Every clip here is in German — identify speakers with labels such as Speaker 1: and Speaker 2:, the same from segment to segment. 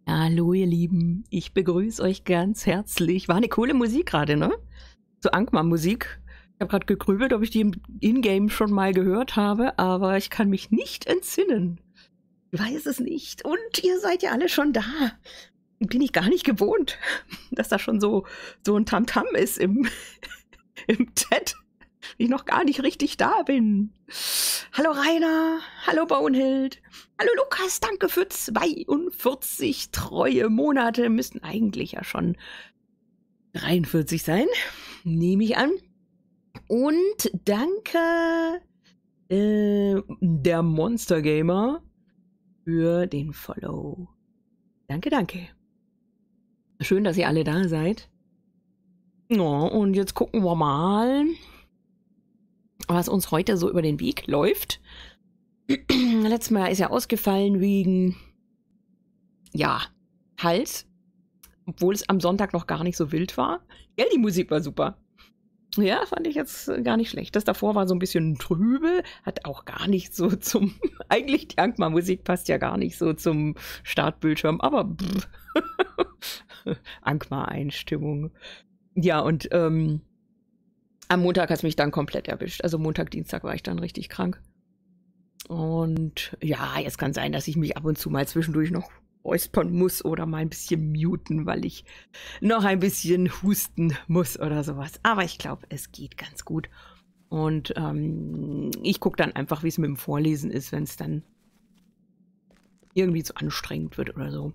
Speaker 1: Hallo ihr Lieben, ich begrüße euch ganz herzlich. War eine coole Musik gerade, ne? So Angmar-Musik. Ich habe gerade gegrübelt, ob ich die im Ingame schon mal gehört habe, aber ich kann mich nicht entsinnen. Ich weiß es nicht. Und ihr seid ja alle schon da. Bin ich gar nicht gewohnt, dass da schon so ein Tamtam ist im Chat. Ich noch gar nicht richtig da bin. Hallo Rainer, hallo Bonehild, hallo Lukas, danke für 42 treue Monate. Müssten eigentlich ja schon 43 sein, nehme ich an. Und danke der Monster Gamer für den Follow. Danke, danke. Schön, dass ihr alle da seid. Ja, und jetzt gucken wir mal, was uns heute so über den Weg läuft. Letztes Mal ist ja ausgefallen wegen, ja, Hals. Obwohl es am Sonntag noch gar nicht so wild war. Ja, die Musik war super. Ja, fand ich jetzt gar nicht schlecht. Das davor war so ein bisschen trübe, hat auch gar nicht so zum, eigentlich die Angmar-Musik passt ja gar nicht so zum Startbildschirm, aber Angmar-Einstimmung. Ja, und am Montag hat es mich dann komplett erwischt. Also Montag, Dienstag war ich dann richtig krank. Und ja, jetzt kann sein, dass ich mich ab und zu mal zwischendurch noch räuspern muss oder mal ein bisschen muten, weil ich noch ein bisschen husten muss oder sowas. Aber ich glaube, es geht ganz gut. Und ich gucke dann einfach, wie es mit dem Vorlesen ist, wenn es dann irgendwie zu anstrengend wird oder so.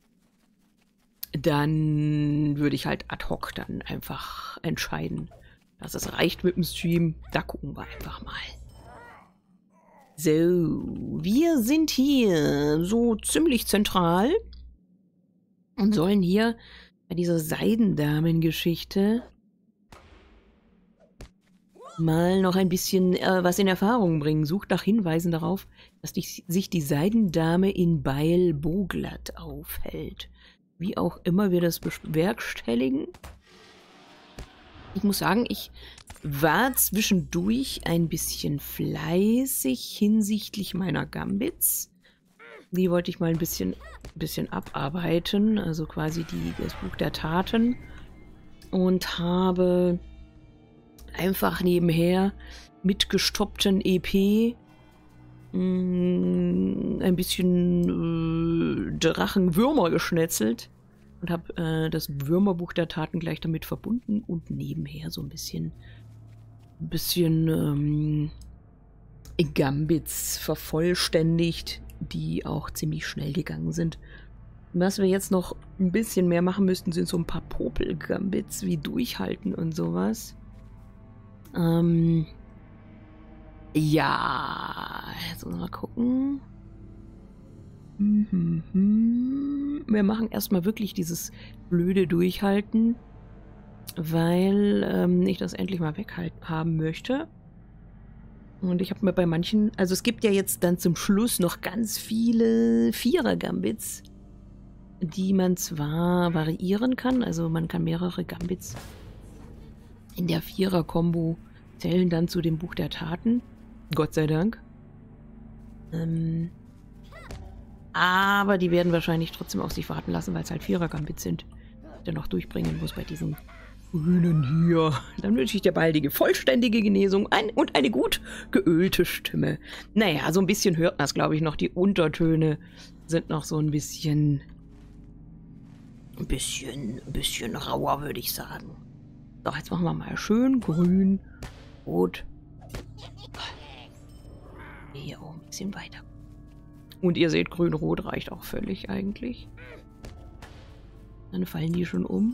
Speaker 1: Dann würde ich halt ad hoc dann einfach entscheiden, dass es reicht mit dem Stream. Da gucken wir einfach mal. So, wir sind hier so ziemlich zentral und sollen hier bei dieser Seidendamengeschichte mal noch ein bisschen was in Erfahrung bringen. Sucht nach Hinweisen darauf, dass sich die Seidendame in Beil-Boglat aufhält. Wie auch immer wir das bewerkstelligen. Ich muss sagen, ich war zwischendurch ein bisschen fleißig hinsichtlich meiner Gambits. Die wollte ich mal ein bisschen abarbeiten, also quasi das Buch der Taten. Und habe einfach nebenher mit gestoppten EP ein bisschen Drachenwürmer geschnetzelt. Und habe das Würmerbuch der Taten gleich damit verbunden und nebenher so ein bisschen Gambits vervollständigt, die auch ziemlich schnell gegangen sind. Was wir jetzt noch ein bisschen mehr machen müssten, sind so ein paar Popel-Gambits wie Durchhalten und sowas. Ja, jetzt müssen wir mal gucken. Wir machen erstmal wirklich dieses blöde Durchhalten, weil ich das endlich mal haben möchte. Und ich habe mir bei manchen, also es gibt ja jetzt dann zum Schluss noch ganz viele Vierer-Gambits, die man zwar variieren kann, also man kann mehrere Gambits in der Vierer-Kombo zählen dann zu dem Buch der Taten, Gott sei Dank. Aber die werden wahrscheinlich trotzdem auf sich warten lassen, weil es halt Vierer-Gambits sind, die ich dann noch durchbringen muss bei diesem Grünen hier. Dann wünsche ich dir baldige, vollständige Genesung und eine gut geölte Stimme. Naja, so ein bisschen hört man das, glaube ich, noch. Die Untertöne sind noch so ein bisschen rauer, würde ich sagen. So, jetzt machen wir mal schön grün, rot. Hier oben ein bisschen weiter. Und ihr seht, grün-rot reicht auch völlig eigentlich. Dann fallen die schon um.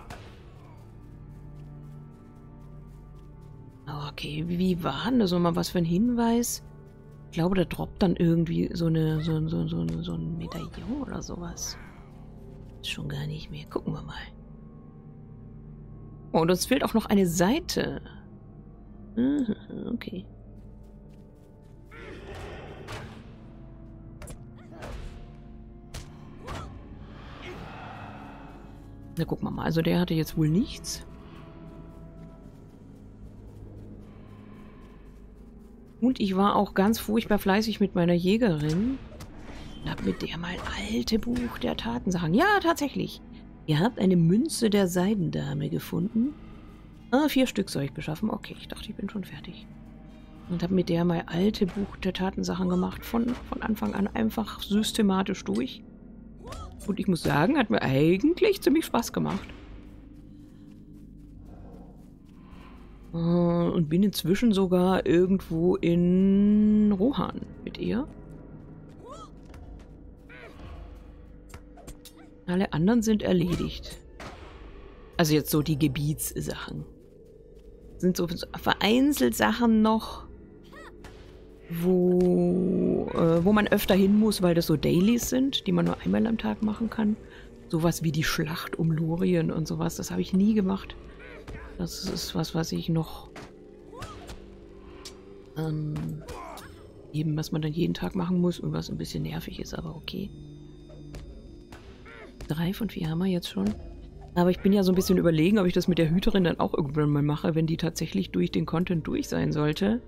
Speaker 1: Okay, wie war denn das nochmal? Was für ein Hinweis? Ich glaube, da droppt dann irgendwie so ein Medaillon oder sowas. Ist schon gar nicht mehr. Gucken wir mal. Oh, und uns fehlt auch noch eine Seite. Okay. Na, gucken wir mal. Also der hatte jetzt wohl nichts. Und ich war auch ganz furchtbar fleißig mit meiner Jägerin. Und hab mit der mal alte Buch der Tatensachen. Ja, tatsächlich. Ihr habt eine Münze der Seidendame gefunden. 4 Stück soll ich beschaffen. Okay, ich dachte, ich bin schon fertig. Und habe mit der mal alte Buch der Tatensachen gemacht. Von Anfang an einfach systematisch durch. Und ich muss sagen, hat mir eigentlich ziemlich Spaß gemacht. Und bin inzwischen sogar irgendwo in Rohan mit ihr. Alle anderen sind erledigt. Also jetzt so die Gebietssachen. Sind so vereinzelt Sachen noch, wo man öfter hin muss, weil das so Dailies sind, die man nur einmal am Tag machen kann. Sowas wie die Schlacht um Lorien und sowas, das habe ich nie gemacht. Das ist was ich noch eben, was man dann jeden Tag machen muss und was ein bisschen nervig ist, aber okay. 3 von 4 haben wir jetzt schon. Aber ich bin ja so ein bisschen überlegen, ob ich das mit der Hüterin dann auch irgendwann mal mache, wenn die tatsächlich durch den Content durch sein sollte.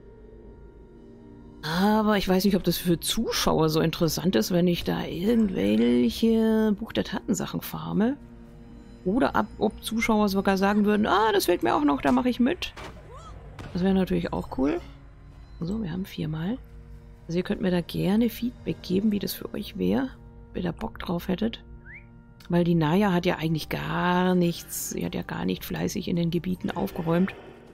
Speaker 1: Aber ich weiß nicht, ob das für Zuschauer so interessant ist, wenn ich da irgendwelche Buch der Tatensachen farme. Oder ob Zuschauer sogar sagen würden, das fehlt mir auch noch, da mache ich mit. Das wäre natürlich auch cool. So, wir haben 4 Mal. Also ihr könnt mir da gerne Feedback geben, wie das für euch wäre, ob ihr da Bock drauf hättet. Weil die Naya hat ja eigentlich gar nichts, sie hat ja gar nicht fleißig in den Gebieten aufgeräumt.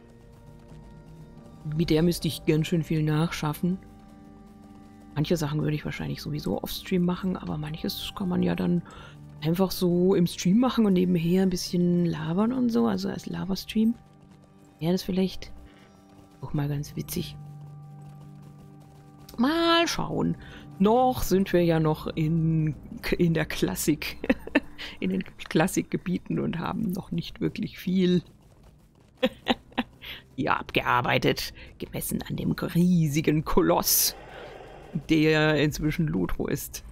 Speaker 1: Mit der müsste ich ganz schön viel nachschaffen. Manche Sachen würde ich wahrscheinlich sowieso off-Stream machen, aber manches kann man ja dann einfach so im Stream machen und nebenher ein bisschen labern und so, also als Laberstream. Ja, das vielleicht auch mal ganz witzig. Mal schauen. Noch sind wir ja noch in der Klassik, in den Klassikgebieten und haben noch nicht wirklich viel hier abgearbeitet, gemessen an dem riesigen Koloss, der inzwischen Lotro ist.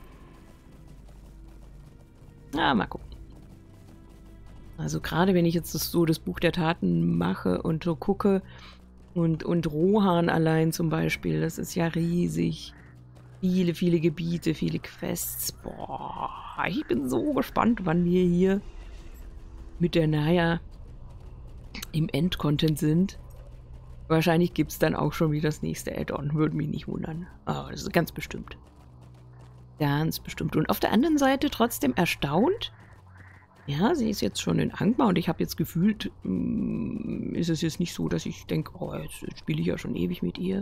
Speaker 1: Na, mal gucken. Also gerade wenn ich jetzt das Buch der Taten mache und so gucke und Rohan allein zum Beispiel, das ist ja riesig. Viele, viele Gebiete, viele Quests. Boah, ich bin so gespannt, wann wir hier mit der Naya im Endcontent sind. Wahrscheinlich gibt es dann auch schon wieder das nächste Add-on. Würde mich nicht wundern. Aber das ist ganz bestimmt. Ganz bestimmt. Und auf der anderen Seite trotzdem erstaunt. Ja, sie ist jetzt schon in Angmar und ich habe jetzt gefühlt, ist es jetzt nicht so, dass ich denke, oh, jetzt spiele ich ja schon ewig mit ihr.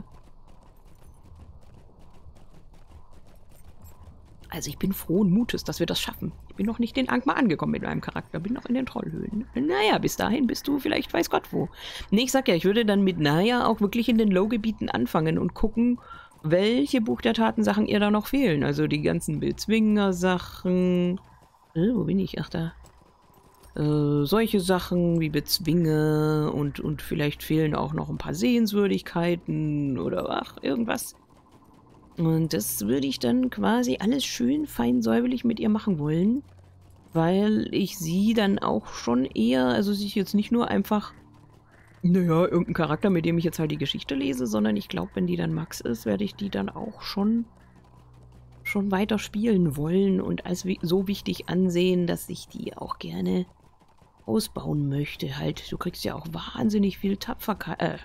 Speaker 1: Also ich bin frohen Mutes, dass wir das schaffen. Ich bin noch nicht in Angmar angekommen mit meinem Charakter, bin noch in den Trollhöhlen. Naja, bis dahin bist du vielleicht weiß Gott wo. Nee, ich sag ja, ich würde dann mit Naya auch wirklich in den Low-Gebieten anfangen und gucken, welche Buch der Taten-Sachen ihr da noch fehlen. Also die ganzen Bezwinger-Sachen. Wo bin ich? Ach, da. Solche Sachen wie Bezwinge und vielleicht fehlen auch noch ein paar Sehenswürdigkeiten oder ach, irgendwas. Und das würde ich dann quasi alles schön fein säuberlich mit ihr machen wollen, weil ich sie dann auch schon eher, also sich jetzt nicht nur einfach, naja, irgendein Charakter, mit dem ich jetzt halt die Geschichte lese, sondern ich glaube, wenn die dann Max ist, werde ich die dann auch schon weiter spielen wollen und als so wichtig ansehen, dass ich die auch gerne ausbauen möchte. Halt, du kriegst ja auch wahnsinnig viel Tapferkeit,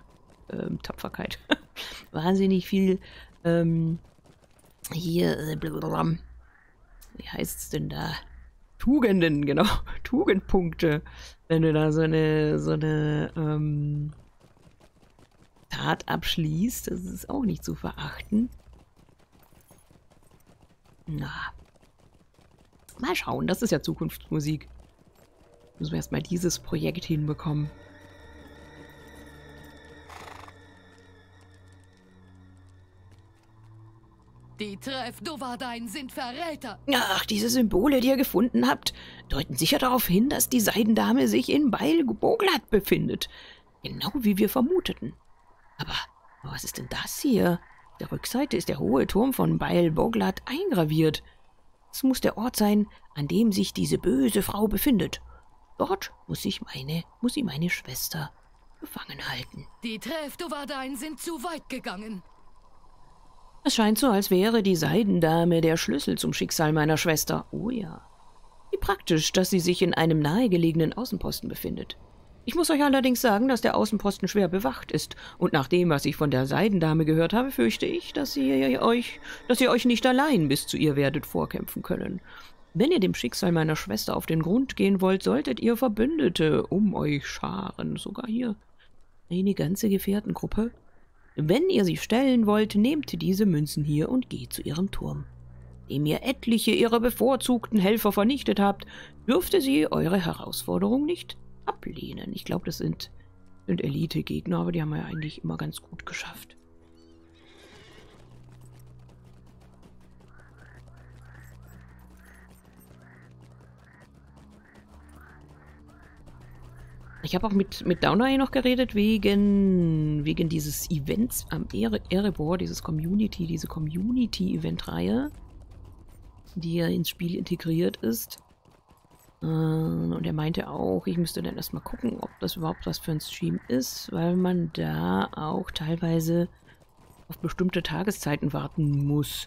Speaker 1: wahnsinnig viel, hier, wie heißt es denn da? Tugenden, genau. Tugendpunkte. Wenn du da so eine Tat abschließt, das ist auch nicht zu verachten. Na. Mal schauen, das ist ja Zukunftsmusik. Müssen wir erstmal dieses Projekt hinbekommen.
Speaker 2: Die Trefdovadein sind Verräter.
Speaker 1: Ach, diese Symbole, die ihr gefunden habt, deuten sicher darauf hin, dass die Seidendame sich in Bael Boglat befindet. Genau wie wir vermuteten. Aber was ist denn das hier? Auf der Rückseite ist der hohe Turm von Bael Boglat eingraviert. Es muss der Ort sein, an dem sich diese böse Frau befindet. Dort muss sie meine Schwester gefangen halten.
Speaker 2: Die Trefdovadein sind zu weit gegangen.
Speaker 1: Es scheint so, als wäre die Seidendame der Schlüssel zum Schicksal meiner Schwester. Oh ja. Wie praktisch, dass sie sich in einem nahegelegenen Außenposten befindet. Ich muss euch allerdings sagen, dass der Außenposten schwer bewacht ist. Und nach dem, was ich von der Seidendame gehört habe, fürchte ich, dass ihr euch nicht allein bis zu ihr werdet vorkämpfen können. Wenn ihr dem Schicksal meiner Schwester auf den Grund gehen wollt, solltet ihr Verbündete um euch scharen. Sogar hier eine ganze Gefährtengruppe. Wenn ihr sie stellen wollt, nehmt diese Münzen hier und geht zu ihrem Turm. Indem ihr etliche ihrer bevorzugten Helfer vernichtet habt, dürfte sie eure Herausforderung nicht ablehnen. Ich glaube, das sind Elite-Gegner, aber die haben wir ja eigentlich immer ganz gut geschafft. Ich habe auch mit Downeye noch geredet wegen dieses Events am Erebor, diese Community-Event-Reihe, die ja ins Spiel integriert ist. Und er meinte auch, ich müsste dann erstmal gucken, ob das überhaupt was für ein Stream ist, weil man da auch teilweise auf bestimmte Tageszeiten warten muss.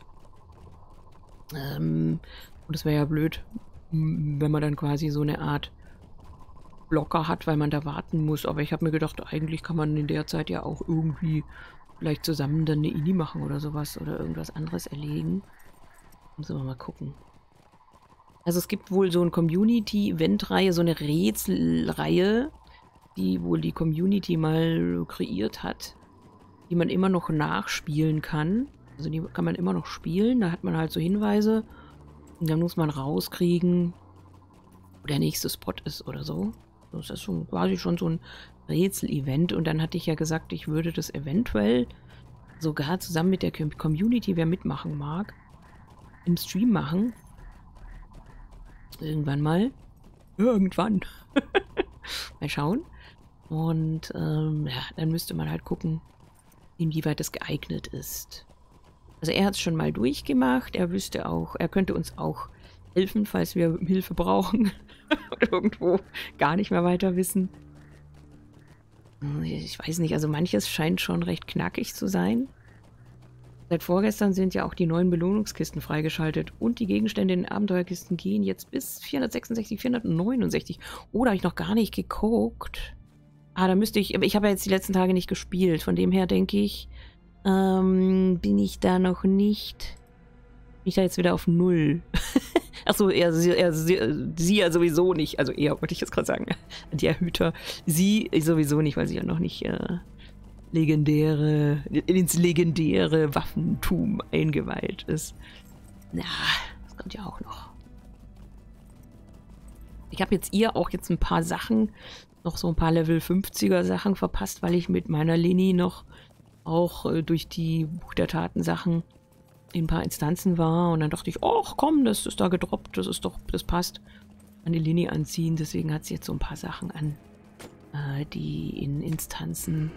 Speaker 1: Und das wäre ja blöd, wenn man dann quasi so eine Art Blocker hat, weil man da warten muss. Aber ich habe mir gedacht, eigentlich kann man in der Zeit ja auch irgendwie vielleicht zusammen dann eine Ini machen oder sowas oder irgendwas anderes erledigen. Müssen wir mal gucken. Also es gibt wohl so eine Community-Event-Reihe, so eine Rätselreihe, die wohl die Community mal kreiert hat, die man immer noch nachspielen kann. Also die kann man immer noch spielen, da hat man halt so Hinweise und dann muss man rauskriegen, wo der nächste Spot ist oder so. Das ist schon quasi schon so ein Rätsel-Event und dann hatte ich ja gesagt, ich würde das eventuell sogar zusammen mit der Community, wer mitmachen mag, im Stream machen. Irgendwann mal. Irgendwann. Mal schauen. Und ja, dann müsste man halt gucken, inwieweit das geeignet ist. Also er hat es schon mal durchgemacht. Er wüsste auch, er könnte uns auch helfen, falls wir Hilfe brauchen. Oder irgendwo gar nicht mehr weiter wissen. Ich weiß nicht, also manches scheint schon recht knackig zu sein. Seit vorgestern sind ja auch die neuen Belohnungskisten freigeschaltet und die Gegenstände in den Abenteuerkisten gehen jetzt bis 466, 469. Oh, da habe ich noch gar nicht geguckt. Ah, da müsste ich, aber ich habe ja jetzt die letzten Tage nicht gespielt. Von dem her denke ich, bin ich da noch nicht. Bin ich da jetzt wieder auf 0. Achso, sie ja sowieso nicht. Also er, wollte ich jetzt gerade sagen. Der Hüter. Sie sowieso nicht, weil sie ja noch nicht ins legendäre Waffentum eingeweiht ist. Na, das kommt ja auch noch. Ich habe jetzt ihr auch jetzt ein paar Sachen, noch so ein paar Level 50er Sachen verpasst, weil ich mit meiner Leni noch auch durch die Buch der Taten Sachen in ein paar Instanzen war und dann dachte ich, ach komm, das ist da gedroppt, das passt. An die Leni anziehen, deswegen hat sie jetzt so ein paar Sachen an, die in Instanzen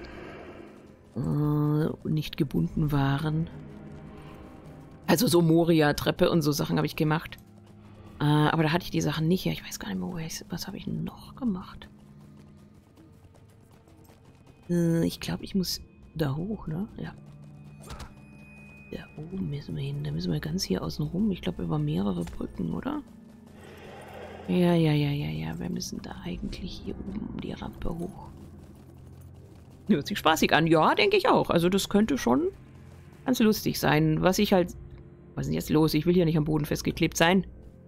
Speaker 1: nicht gebunden waren. Also so Moria-Treppe und so Sachen habe ich gemacht. Aber da hatte ich die Sachen nicht. Ja, ich weiß gar nicht mehr, was habe ich noch gemacht? Ich glaube, ich muss da hoch, ne? Ja. Da oben müssen wir hin. Da müssen wir ganz hier außen rum. Ich glaube, über mehrere Brücken, oder? Ja. Wir müssen da eigentlich hier oben die Rampe hoch. Hört sich spaßig an. Ja, denke ich auch. Also das könnte schon ganz lustig sein. Was ich halt... Was ist denn jetzt los? Ich will hier nicht am Boden festgeklebt sein.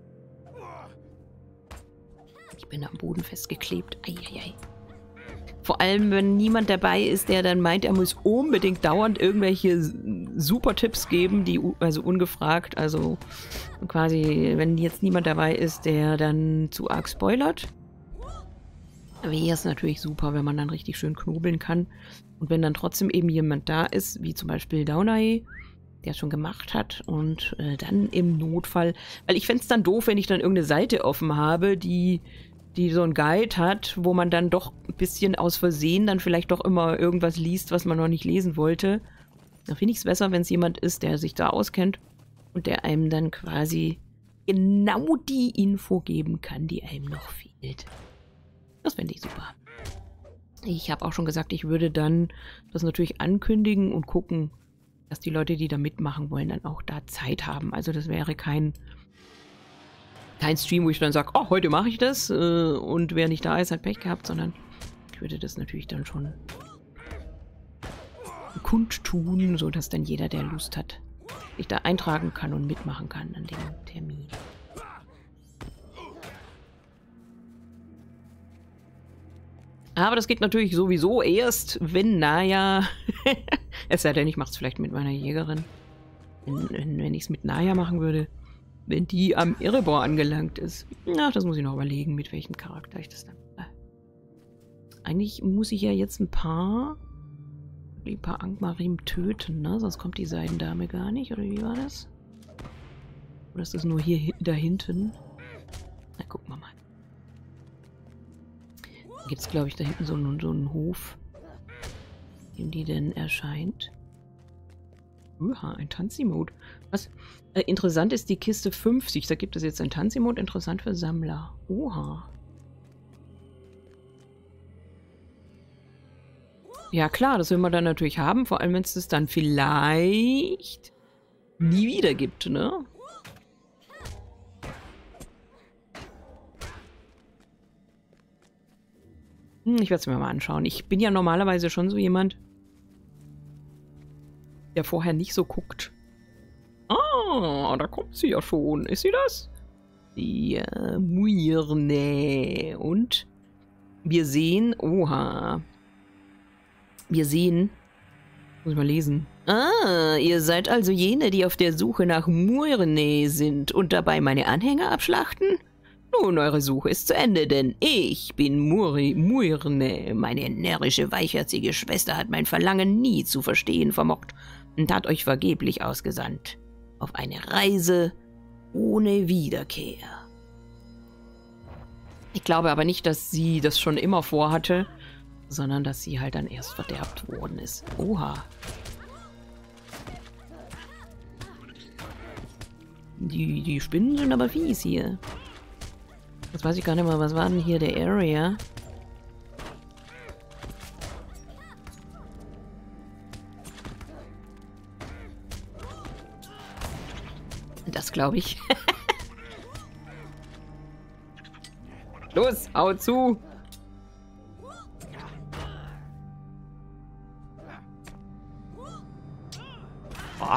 Speaker 1: Ich bin am Boden festgeklebt. Eieiei. Vor allem, wenn niemand dabei ist, der dann meint, er muss unbedingt dauernd irgendwelche super Tipps geben, die also ungefragt, also quasi, wenn jetzt niemand dabei ist, der dann zu arg spoilert, wäre es natürlich super, wenn man dann richtig schön knobeln kann. Und wenn dann trotzdem eben jemand da ist, wie zum Beispiel Downeye, der es schon gemacht hat und dann im Notfall, weil ich fände es dann doof, wenn ich dann irgendeine Seite offen habe, die so einen Guide hat, wo man dann doch ein bisschen aus Versehen dann vielleicht doch immer irgendwas liest, was man noch nicht lesen wollte. Da finde ich es besser, wenn es jemand ist, der sich da auskennt und der einem dann quasi genau die Info geben kann, die einem noch fehlt. Das fände ich super. Ich habe auch schon gesagt, ich würde dann das natürlich ankündigen und gucken, dass die Leute, die da mitmachen wollen, dann auch da Zeit haben. Also das wäre kein Stream, wo ich dann sage, oh, heute mache ich das und wer nicht da ist, hat Pech gehabt, sondern ich würde das natürlich dann schon kundtun, sodass dann jeder, der Lust hat, sich da eintragen kann und mitmachen kann an dem Termin. Aber das geht natürlich sowieso erst, wenn Naya, es sei denn, ich mache es vielleicht mit meiner Jägerin, wenn ich es mit Naya machen würde, wenn die am Erebor angelangt ist. Na, das muss ich noch überlegen, mit welchem Charakter ich das dann mache. Eigentlich muss ich ja jetzt ein paar Angmarim töten, ne? Sonst kommt die Seidendame gar nicht, oder wie war das? Oder ist das nur hier da hinten? Na, gucken wir mal. Da gibt es, glaube ich, da hinten so einen Hof, in dem die denn erscheint. Uha, ein Tanzi-Mode. Was interessant ist, die Kiste 50. Da gibt es jetzt ein Tanzi-Mode, interessant für Sammler. Oha. Ja klar, das will man dann natürlich haben, vor allem wenn es das dann vielleicht nie wieder gibt, ne? Ich werde es mir mal anschauen. Ich bin ja normalerweise schon so jemand, der vorher nicht so guckt. Ah, da kommt sie ja schon. Ist sie das? Ja, Muirne. Und wir sehen, oha. Wir sehen, muss ich mal lesen. Ah, ihr seid also jene, die auf der Suche nach Muirne sind und dabei meine Anhänger abschlachten? Nun, eure Suche ist zu Ende, denn ich bin Muirne. Meine närrische, weichherzige Schwester hat mein Verlangen nie zu verstehen vermocht und hat euch vergeblich ausgesandt. Auf eine Reise ohne Wiederkehr. Ich glaube aber nicht, dass sie das schon immer vorhatte, sondern dass sie halt dann erst verderbt worden ist. Oha. Die Spinnen sind aber fies hier. Jetzt weiß ich gar nicht mal, was war denn hier der Area? Das glaube ich. Los, hau zu! Boah.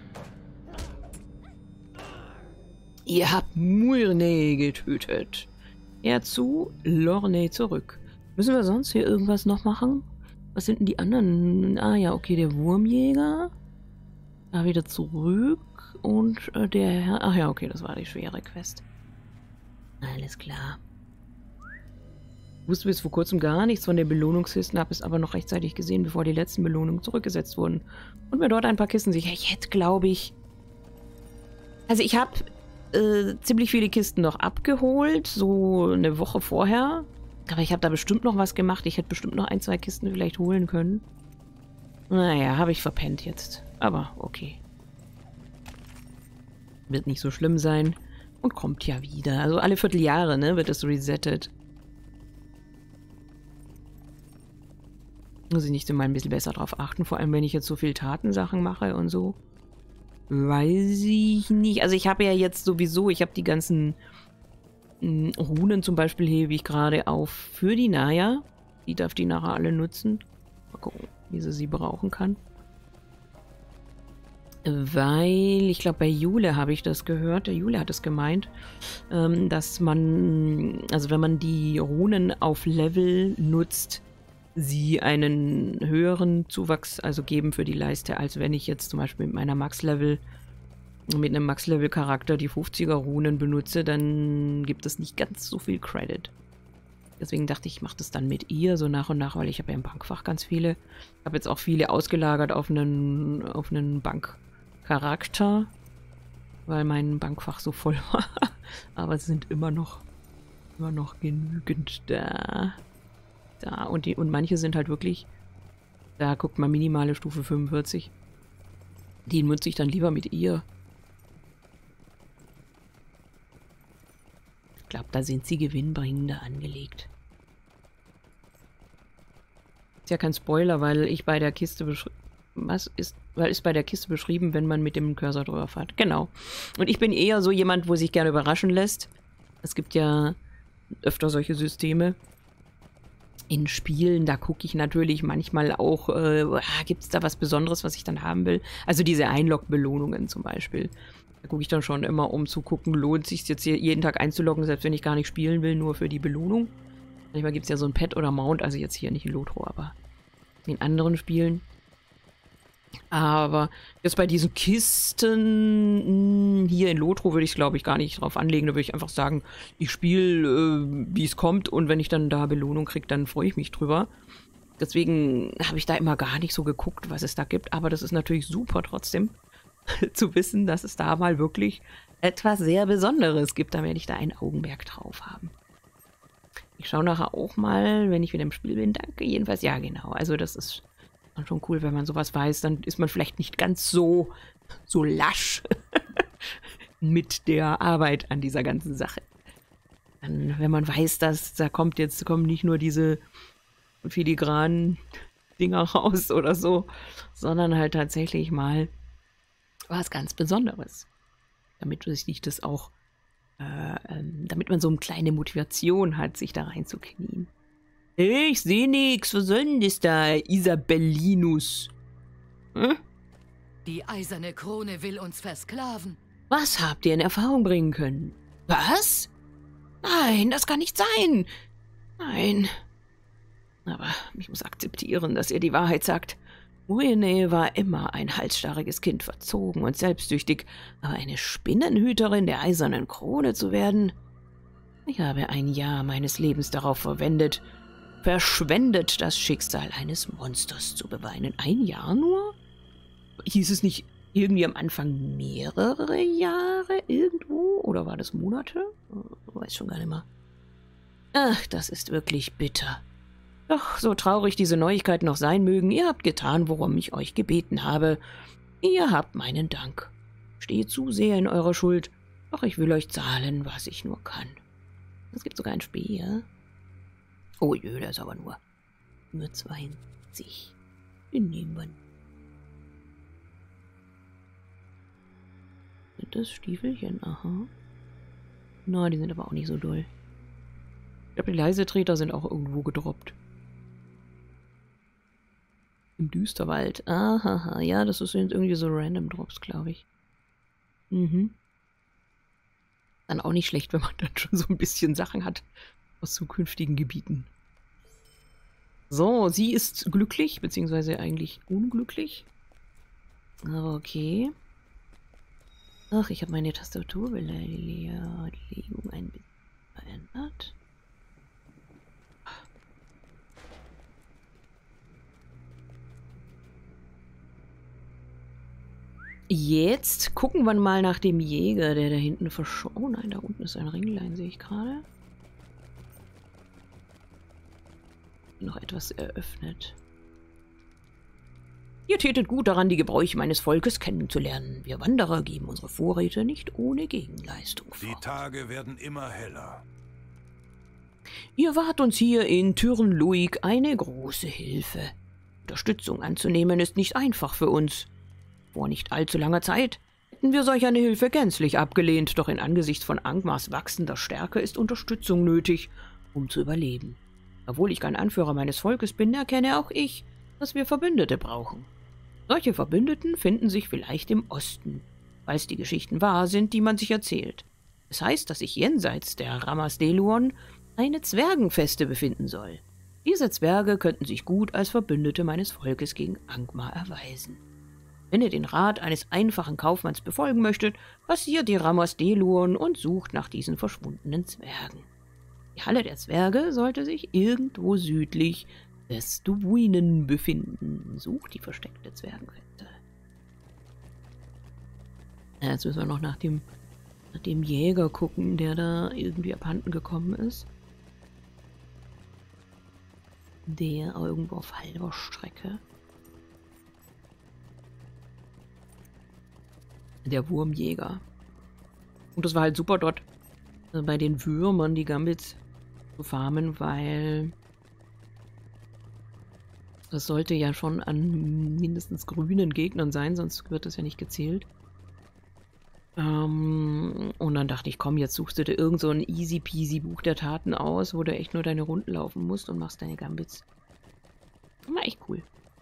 Speaker 1: Ihr habt Muirne getötet. Er zu, Lorne zurück. Müssen wir sonst hier irgendwas noch machen? Was sind denn die anderen? Ah ja, okay, der Wurmjäger. Da wieder zurück. Und der Herr... Ach ja, okay, das war die schwere Quest. Alles klar. Ich wusste bis vor kurzem gar nichts von der Belohnungskisten, habe es aber noch rechtzeitig gesehen, bevor die letzten Belohnungen zurückgesetzt wurden. Und mir dort ein paar Kisten sicher. Ich hätte, glaube ich... Also ich habe ziemlich viele Kisten noch abgeholt, so eine Woche vorher. Aber ich habe da bestimmt noch was gemacht. Ich hätte bestimmt noch 1, 2 Kisten vielleicht holen können. Naja, habe ich verpennt jetzt. Aber okay. Wird nicht so schlimm sein. Und kommt ja wieder. Also alle Vierteljahre, ne, wird es resettet. Muss ich nicht mal ein bisschen besser drauf achten. Vor allem, wenn ich jetzt so viel Tatensachen mache und so. Weiß ich nicht. Also ich habe ja jetzt sowieso, ich habe die ganzen Runen zum Beispiel hebe ich gerade auf für die Naya. Die darf die nachher alle nutzen. Mal gucken, wie sie brauchen kann. Weil, ich glaube bei Jule habe ich das gehört, der Jule hat es gemeint, dass man, also wenn man die Runen auf Level nutzt, sie einen höheren Zuwachs also geben für die Leiste, als wenn ich jetzt zum Beispiel mit einem Max-Level-Charakter die 50er Runen benutze, dann gibt es nicht ganz so viel Credit. Deswegen dachte ich, ich mache das dann mit ihr so nach und nach, weil ich habe ja im Bankfach ganz viele. Ich habe jetzt auch viele ausgelagert auf einen Bankcharakter, weil mein Bankfach so voll war. Aber es sind immer noch genügend da. Und manche sind halt wirklich, da guckt man minimale Stufe 45. Die nutze ich dann lieber mit ihr. Ich glaube, da sind sie gewinnbringender angelegt. Ist ja kein Spoiler, weil ich bei der Kiste Was ist, weil ist bei der Kiste beschrieben, wenn man mit dem Cursor drüber fährt. Genau. Und ich bin eher so jemand, wo sich gerne überraschen lässt. Es gibt ja öfter solche Systeme in Spielen. Da gucke ich natürlich manchmal auch, gibt es da was Besonderes, was ich dann haben will? Also diese Einlog-Belohnungen zum Beispiel. Da gucke ich dann schon immer, um zu gucken, lohnt es sich jetzt hier jeden Tag einzuloggen, selbst wenn ich gar nicht spielen will, nur für die Belohnung. Manchmal gibt es ja so ein Pet oder Mount, also jetzt hier nicht in Lotro, aber in anderen Spielen. Aber jetzt bei diesen Kisten hier in Lotro würde ich es, glaube ich, gar nicht drauf anlegen. Da würde ich einfach sagen, ich spiele, wie es kommt, und wenn ich dann da Belohnung kriege, dann freue ich mich drüber. Deswegen habe ich da immer gar nicht so geguckt, was es da gibt. Aber das ist natürlich super trotzdem zu wissen, dass es da mal wirklich etwas sehr Besonderes gibt. Da werde ich da ein Augenmerk drauf haben. Ich schaue nachher auch mal, wenn ich wieder im Spiel bin. Danke jedenfalls. Ja, genau. Also das ist schon cool, wenn man sowas weiß. Dann ist man vielleicht nicht ganz so lasch mit der Arbeit an dieser ganzen Sache. Dann, wenn man weiß, dass da kommen nicht nur diese filigranen Dinger raus oder so, sondern halt tatsächlich mal was ganz Besonderes. Damit sich das auch damit man so eine kleine Motivation hat, sich da reinzuknien. Ich sehe nix. Was soll denn das da, Isabellinus? Hm?
Speaker 2: Die eiserne Krone will uns versklaven.
Speaker 1: Was habt ihr in Erfahrung bringen können? Was? Nein, das kann nicht sein. Nein. Aber ich muss akzeptieren, dass ihr die Wahrheit sagt. Muine war immer ein halsstarriges Kind, verzogen und selbstsüchtig, aber eine Spinnenhüterin der eisernen Krone zu werden? Ich habe ein Jahr meines Lebens darauf verschwendet, das Schicksal eines Monsters zu beweinen. Ein Jahr nur? Hieß es nicht irgendwie am Anfang mehrere Jahre irgendwo? Oder war das Monate? Weiß schon gar nicht mehr. Ach, das ist wirklich bitter. Doch, so traurig diese Neuigkeiten noch sein mögen, ihr habt getan, worum ich euch gebeten habe. Ihr habt meinen Dank. Steht zu sehr in eurer Schuld, doch ich will euch zahlen, was ich nur kann. Es gibt sogar ein Speer. Oh jö, das ist aber nur 20. Den nehmen wir. Sind das Stiefelchen? Aha. Na, die sind aber auch nicht so doll. Ich glaube, die Leisetreter sind auch irgendwo gedroppt. Im Düsterwald. Aha, ja, das sind irgendwie so Random Drops, glaube ich. Mhm. Dann auch nicht schlecht, wenn man dann schon so ein bisschen Sachen hat aus zukünftigen Gebieten. So, sie ist glücklich, beziehungsweise eigentlich unglücklich. Aber okay. Ach, ich habe meine Tastaturbelegung ein bisschen verändert. Jetzt gucken wir mal nach dem Jäger, der da hinten Oh nein, da unten ist ein Ringlein, sehe ich gerade. Noch etwas eröffnet. Ihr tätet gut daran, die Gebräuche meines Volkes kennenzulernen. Wir Wanderer geben unsere Vorräte nicht ohne Gegenleistung fort.
Speaker 3: Die Tage werden immer heller.
Speaker 1: Ihr wart uns hier in Tyrnluik eine große Hilfe. Unterstützung anzunehmen ist nicht einfach für uns. Vor nicht allzu langer Zeit hätten wir solch eine Hilfe gänzlich abgelehnt, doch in Angesicht von Angmars wachsender Stärke ist Unterstützung nötig, um zu überleben. Obwohl ich kein Anführer meines Volkes bin, erkenne auch ich, dass wir Verbündete brauchen. Solche Verbündeten finden sich vielleicht im Osten, falls die Geschichten wahr sind, die man sich erzählt. Es heißt, dass sich jenseits der Ramasdeluon eine Zwergenfeste befinden soll. Diese Zwerge könnten sich gut als Verbündete meines Volkes gegen Angmar erweisen. Wenn ihr den Rat eines einfachen Kaufmanns befolgen möchtet, passiert die Ramasdeluon und sucht nach diesen verschwundenen Zwergen. Die Halle der Zwerge sollte sich irgendwo südlich des Duinen befinden. Sucht die versteckte Zwergenfeste. Jetzt müssen wir noch nach dem Jäger gucken, der da irgendwie abhanden gekommen ist. Der irgendwo auf halber Strecke. Der Wurmjäger. Und das war halt super dort bei den Würmern die Gambits zu farmen, weil Das sollte ja schon an mindestens grünen Gegnern sein, sonst wird das ja nicht gezählt. Und dann dachte ich, komm, jetzt suchst du dir irgend so ein easy peasy Buch der Taten aus, wo du echt nur deine Runden laufen musst und machst deine Gambits. War echt cool.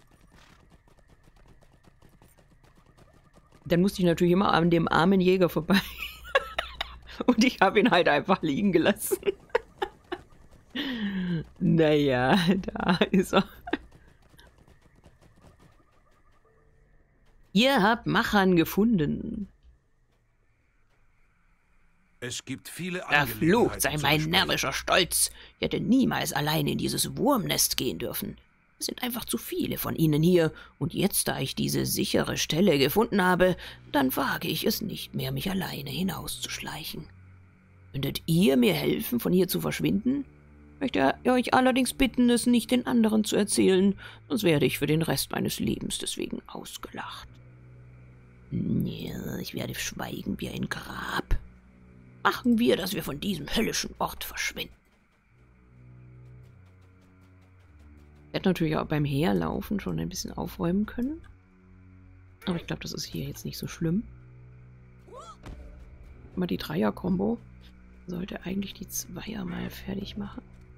Speaker 1: Dann musste ich natürlich immer an dem armen Jäger vorbei. Und ich habe ihn halt einfach liegen gelassen. Naja, da ist er. Ihr habt Machern gefunden.
Speaker 3: Es gibt viele
Speaker 1: Verflucht sei
Speaker 3: Angelegenheiten zu
Speaker 1: mein
Speaker 3: besprechen.
Speaker 1: närrischer Stolz. Ich hätte niemals allein in dieses Wurmnest gehen dürfen. Es sind einfach zu viele von ihnen hier, und jetzt, da ich diese sichere Stelle gefunden habe, dann wage ich es nicht mehr, mich alleine hinauszuschleichen. Könntet ihr mir helfen, von hier zu verschwinden? Möchte euch allerdings bitten, es nicht den anderen zu erzählen, sonst werde ich für den Rest meines Lebens deswegen ausgelacht. Ja, ich werde schweigen wie ein Grab. Machen wir, dass wir von diesem höllischen Ort verschwinden. Ich hätte natürlich auch beim Herlaufen schon ein bisschen aufräumen können. Aber ich glaube, das ist hier jetzt nicht so schlimm. Mal die Dreier-Kombo sollte eigentlich die Zweier mal fertig machen.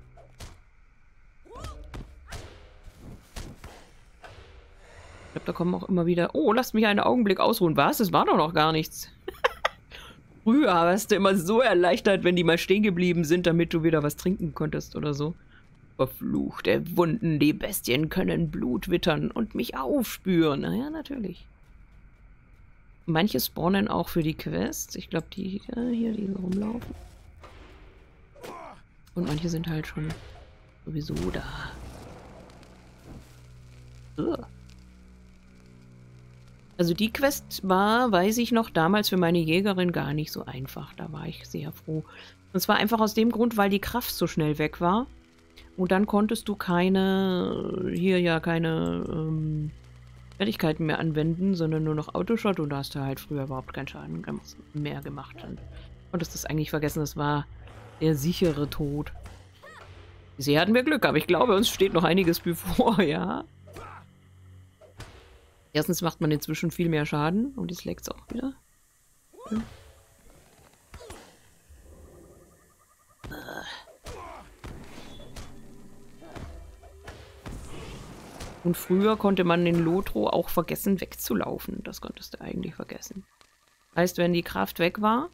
Speaker 1: Ich glaube, da kommen auch immer wieder... Oh, lasst mich einen Augenblick ausruhen. Was? Es war doch noch gar nichts. Früher warst du immer so erleichtert, wenn die mal stehen geblieben sind, damit du wieder was trinken konntest oder so. Verfluchte Wunden, die Bestien können Blut wittern und mich aufspüren. Naja, natürlich. Manche spawnen auch für die Quests. Ich glaube, die hier, die so rumlaufen. Und manche sind halt schon sowieso da. Ugh. Also die Quest war, weiß ich noch, damals für meine Jägerin gar nicht so einfach. Da war ich sehr froh. Und zwar einfach aus dem Grund, weil die Kraft so schnell weg war. Und dann konntest du keine Fertigkeiten mehr anwenden, sondern nur noch Autoshot. Und da hast du halt früher überhaupt keinen Schaden mehr gemacht. Und konntest das eigentlich vergessen. Das war der sichere Tod. Sie hatten wir Glück, aber ich glaube, uns steht noch einiges bevor, ja. Erstens macht man inzwischen viel mehr Schaden und jetzt leckt es auch wieder. Hm. Und früher konnte man in Lotro auch vergessen wegzulaufen. Das konntest du eigentlich vergessen. Heißt, wenn die Kraft weg war,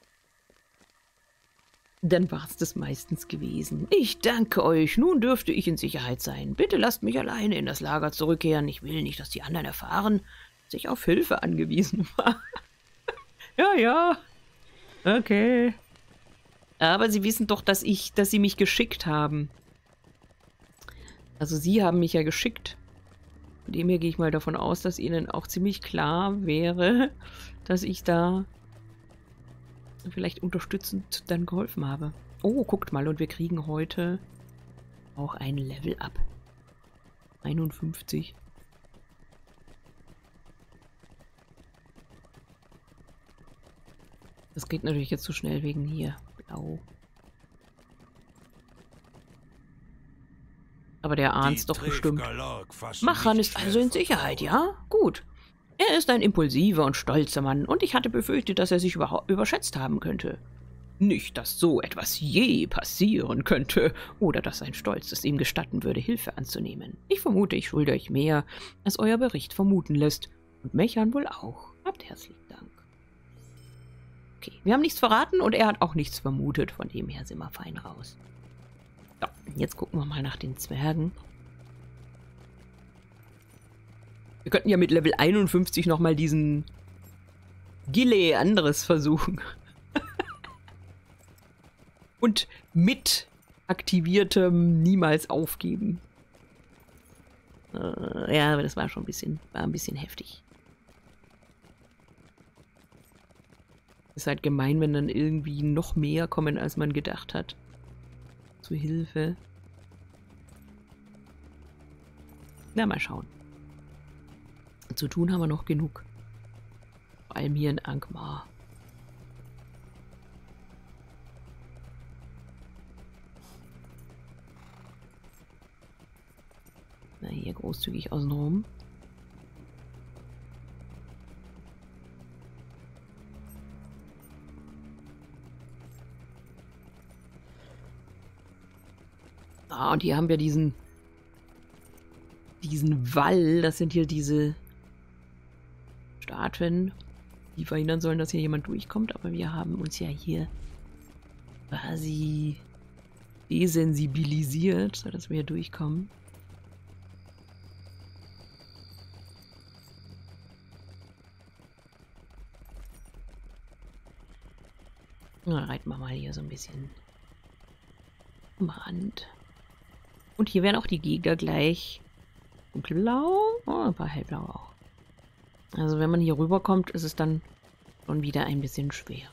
Speaker 1: dann war es das meistens gewesen. Ich danke euch. Nun dürfte ich in Sicherheit sein. Bitte lasst mich alleine in das Lager zurückkehren. Ich will nicht, dass die anderen erfahren, dass ich auf Hilfe angewiesen war. Ja, ja. Okay. Aber sie wissen doch, dass sie mich geschickt haben. Also sie haben mich ja geschickt. Von dem her gehe ich mal davon aus, dass ihnen auch ziemlich klar wäre, dass ich da vielleicht unterstützend dann geholfen habe. Oh, guckt mal, und wir kriegen heute auch ein Level up. 51. Das geht natürlich jetzt zu schnell wegen hier. Blau. Aber der ahnt's doch bestimmt. Machan ist also in Sicherheit, ja? Gut. Er ist ein impulsiver und stolzer Mann, und ich hatte befürchtet, dass er sich überschätzt haben könnte. Nicht, dass so etwas je passieren könnte, oder dass sein Stolz es ihm gestatten würde, Hilfe anzunehmen. Ich vermute, ich schulde euch mehr, als euer Bericht vermuten lässt. Und Mechan wohl auch. Habt herzlichen Dank. Okay, wir haben nichts verraten und er hat auch nichts vermutet, von dem her sind wir fein raus. So, jetzt gucken wir mal nach den Zwergen. Wir könnten ja mit Level 51 nochmal diesen Gille anderes versuchen. Und mit aktiviertem niemals aufgeben. Ja, aber das war schon ein bisschen heftig. Ist halt gemein, wenn dann irgendwie noch mehr kommen, als man gedacht hat. Zu Hilfe. Na, mal schauen. Zu tun haben wir noch genug. Vor allem hier in Angmar. hier großzügig außenrum. Ah, und hier haben wir diesen Wall. Das sind hier diese Statuen, die verhindern sollen, dass hier jemand durchkommt. Aber wir haben uns ja hier quasi desensibilisiert, sodass wir hier durchkommen. Na, reiten wir mal hier so ein bisschen am Rand. Und hier werden auch die Gegner gleich dunkelblau, oh, ein paar hellblau auch. Also wenn man hier rüberkommt, ist es dann schon wieder ein bisschen schwerer.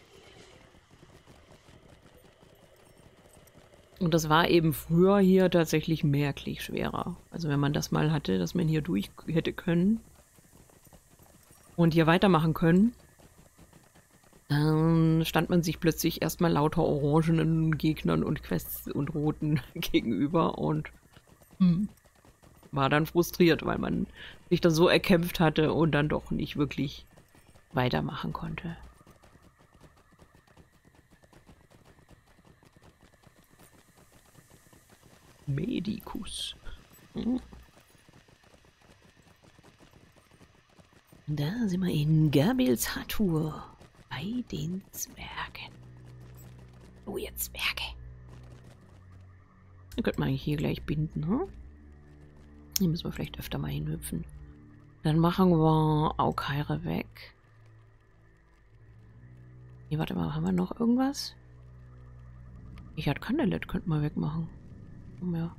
Speaker 1: Und das war eben früher hier tatsächlich merklich schwerer. Also wenn man das mal hatte, dass man hier durch hätte können und hier weitermachen können, dann stand man sich plötzlich erstmal lauter orangenen Gegnern und Quests und roten gegenüber und war dann frustriert, weil man sich dann so erkämpft hatte und dann doch nicht wirklich weitermachen konnte. Medicus. Da sind wir in Gabils Hatur. Bei den Zwergen. Oh, ihr Zwerge. Dann könnte man eigentlich hier gleich binden, hm? Hier müssen wir vielleicht öfter mal hinhüpfen. Dann machen wir Aukaire weg. Hier, warte mal, haben wir noch irgendwas? Ich hatte Kandelet, könnten wir wegmachen. Ja.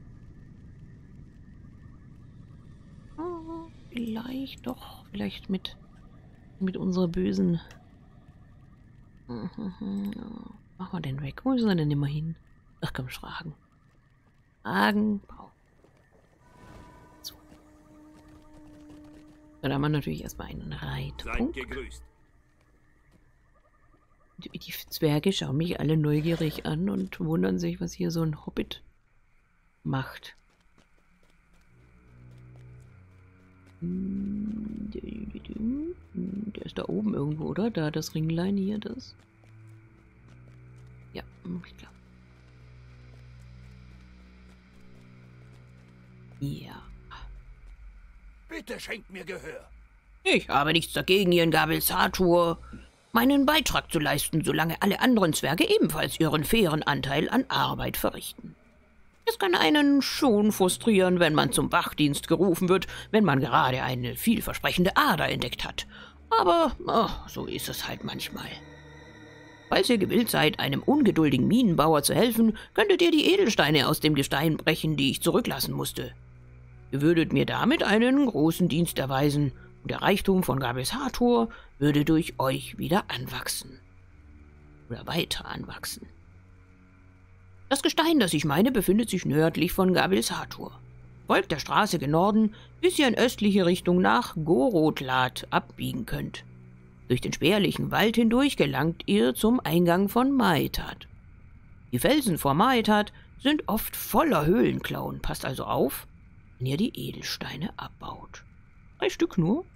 Speaker 1: Oh, vielleicht doch. Vielleicht mit unserer bösen... Machen wir den weg. Wo ist er denn immer hin? Ach komm, Schragen. Schragen. So. Dann haben wir natürlich erstmal einen Reitpunkt.
Speaker 3: Seid gegrüßt.
Speaker 1: Die Zwerge schauen mich alle neugierig an und wundern sich, was hier so ein Hobbit macht. Der ist da oben irgendwo, oder? Da das Ringlein hier, das. Ja, ich glaube. Ja.
Speaker 3: Bitte schenkt mir Gehör.
Speaker 1: Ich habe nichts dagegen, hier in Gabils Hatur meinen Beitrag zu leisten, solange alle anderen Zwerge ebenfalls ihren fairen Anteil an Arbeit verrichten. Es kann einen schon frustrieren, wenn man zum Wachdienst gerufen wird, wenn man gerade eine vielversprechende Ader entdeckt hat. Aber so ist es halt manchmal. Falls ihr gewillt seid, einem ungeduldigen Minenbauer zu helfen, könntet ihr die Edelsteine aus dem Gestein brechen, die ich zurücklassen musste. Ihr würdet mir damit einen großen Dienst erweisen, und der Reichtum von Gabils Hatur würde durch euch wieder anwachsen. Oder weiter anwachsen. Das Gestein, das ich meine, befindet sich nördlich von Gabils Hatur. Folgt der Straße gen Norden, bis ihr in östliche Richtung nach Gorotlat abbiegen könnt. Durch den spärlichen Wald hindurch gelangt ihr zum Eingang von Maetat. Die Felsen vor Maetat sind oft voller Höhlenklauen. Passt also auf, wenn ihr die Edelsteine abbaut. 3 Stück nur.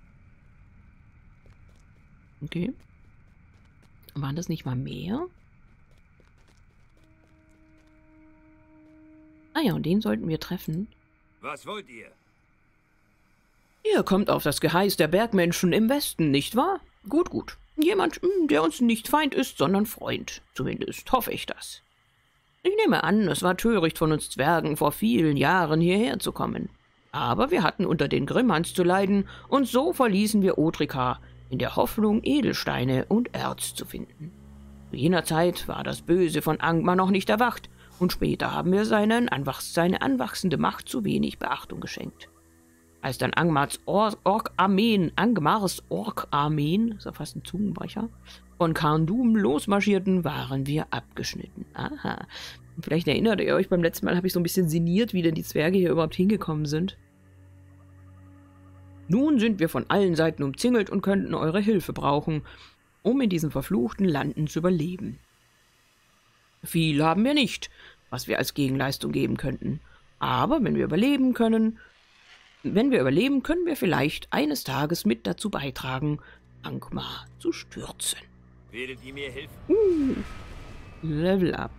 Speaker 1: Okay. Waren das nicht mal mehr? Ah ja, und den sollten wir treffen.
Speaker 3: Was wollt ihr?
Speaker 1: Ihr kommt auf das Geheiß der Bergmenschen im Westen, nicht wahr? Gut, gut. Jemand, der uns nicht Feind ist, sondern Freund. Zumindest hoffe ich das. Ich nehme an, es war töricht von uns Zwergen, vor vielen Jahren hierher zu kommen. Aber wir hatten unter den Grimhans zu leiden, und so verließen wir Otrika, in der Hoffnung, Edelsteine und Erz zu finden. Zu jener Zeit war das Böse von Angmar noch nicht erwacht, und später haben wir seine anwachsende Macht zu wenig Beachtung geschenkt. Als dann Angmars Ork-Armeen, ist ja fast ein Zungenbrecher, von Karndum losmarschierten, waren wir abgeschnitten. Aha. Und vielleicht erinnert ihr euch, beim letzten Mal habe ich so ein bisschen sinniert, wie denn die Zwerge hier überhaupt hingekommen sind. Nun sind wir von allen Seiten umzingelt und könnten eure Hilfe brauchen, um in diesen verfluchten Landen zu überleben. Viel haben wir nicht, was wir als Gegenleistung geben könnten. Aber wenn wir überleben können, Wenn wir überleben, können wir vielleicht eines Tages mit dazu beitragen, Angmar zu stürzen.
Speaker 3: Werdet ihr mir helfen?
Speaker 1: Level up.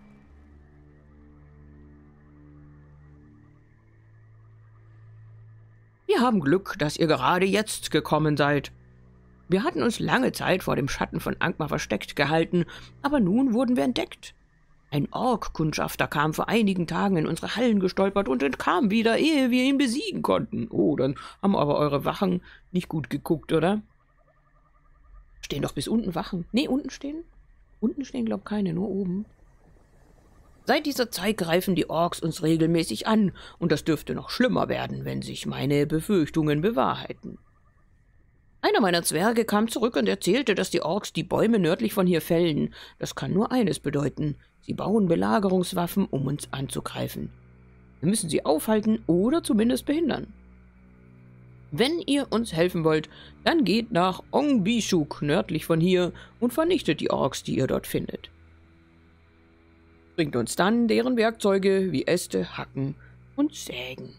Speaker 1: Wir haben Glück, dass ihr gerade jetzt gekommen seid. Wir hatten uns lange Zeit vor dem Schatten von Angmar versteckt gehalten, aber nun wurden wir entdeckt. Ein Ork-Kundschafter kam vor einigen Tagen in unsere Hallen gestolpert und entkam wieder, ehe wir ihn besiegen konnten. Oh, dann haben aber eure Wachen nicht gut geguckt, oder? Stehen doch bis unten Wachen. Nee, unten stehen? Unten stehen, glaub keine, nur oben. Seit dieser Zeit greifen die Orks uns regelmäßig an, und das dürfte noch schlimmer werden, wenn sich meine Befürchtungen bewahrheiten. Einer meiner Zwerge kam zurück und erzählte, dass die Orks die Bäume nördlich von hier fällen. Das kann nur eines bedeuten: Sie bauen Belagerungswaffen, um uns anzugreifen. Wir müssen sie aufhalten oder zumindest behindern. Wenn ihr uns helfen wollt, dann geht nach Ongbishuk, nördlich von hier, und vernichtet die Orks, die ihr dort findet. Bringt uns dann deren Werkzeuge wie Äste, Hacken und Sägen.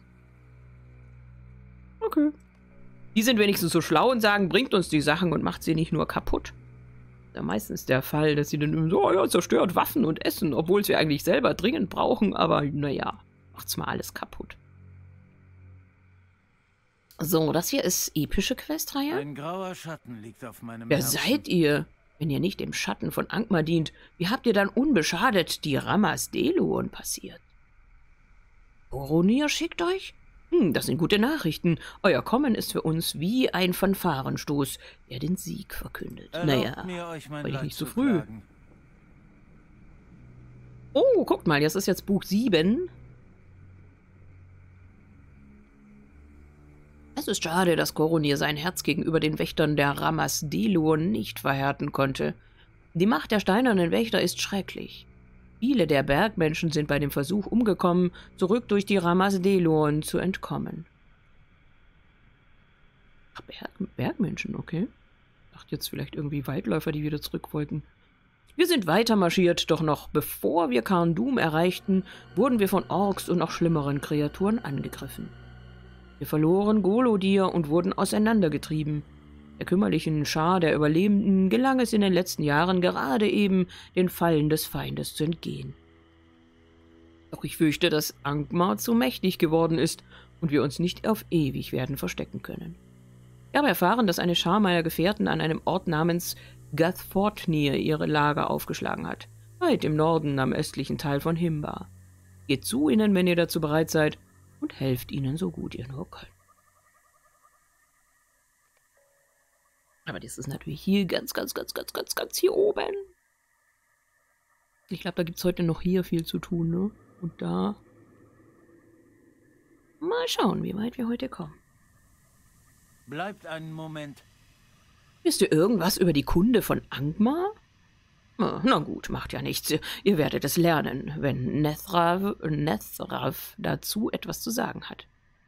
Speaker 1: Okay. Die sind wenigstens so schlau und sagen, bringt uns die Sachen und macht sie nicht nur kaputt. Das ist ja meistens der Fall, dass sie dann so, oh ja, zerstört Waffen und Essen, obwohl sie eigentlich selber dringend brauchen, aber naja, macht's mal alles kaputt. So, das hier ist epische Questreihe.
Speaker 4: Ein grauer Schatten liegt auf meinem
Speaker 1: Wer
Speaker 4: Herzen.
Speaker 1: seid ihr? Wenn ihr nicht dem Schatten von Angmar dient, wie habt ihr dann unbeschadet die Ramasdeluon passiert? Boromir schickt euch? Das sind gute Nachrichten. Euer Kommen ist für uns wie ein Fanfarenstoß, der den Sieg verkündet.
Speaker 4: Erlaubt mir, euch mein
Speaker 1: war ich
Speaker 4: Leid
Speaker 1: nicht so
Speaker 4: zu
Speaker 1: früh.
Speaker 4: klagen.
Speaker 1: Oh, guckt mal, das ist jetzt Buch 7. Es ist schade, dass Boromir sein Herz gegenüber den Wächtern der Ramasdeluon nicht verhärten konnte. Die Macht der steinernen Wächter ist schrecklich. Viele der Bergmenschen sind bei dem Versuch umgekommen, zurück durch die Ramasdeluon zu entkommen. Ach, Bergmenschen, okay. Ich dachte jetzt vielleicht irgendwie Waldläufer, die wieder zurück wollten. Wir sind weitermarschiert, doch noch bevor wir Karn Dûm erreichten, wurden wir von Orks und noch schlimmeren Kreaturen angegriffen. Wir verloren Golodir und wurden auseinandergetrieben. Der kümmerlichen Schar der Überlebenden gelang es in den letzten Jahren gerade eben, den Fallen des Feindes zu entgehen. Doch ich fürchte, dass Angmar zu mächtig geworden ist und wir uns nicht auf ewig werden verstecken können. Ich habe erfahren, dass eine Schar meiner Gefährten an einem Ort namens Gathfortnir ihre Lager aufgeschlagen hat, weit im Norden am östlichen Teil von Himbar. Geht zu ihnen, wenn ihr dazu bereit seid, und helft ihnen so gut ihr nur könnt. Aber das ist natürlich hier ganz hier oben. Ich glaube, da gibt es heute noch hier viel zu tun, ne? Und da. Mal schauen, wie weit wir heute kommen.
Speaker 4: Bleibt einen Moment.
Speaker 1: Wisst ihr irgendwas über die Kunde von Angmar? Na gut, macht ja nichts. Ihr werdet es lernen, wenn Nethrav dazu etwas zu sagen hat.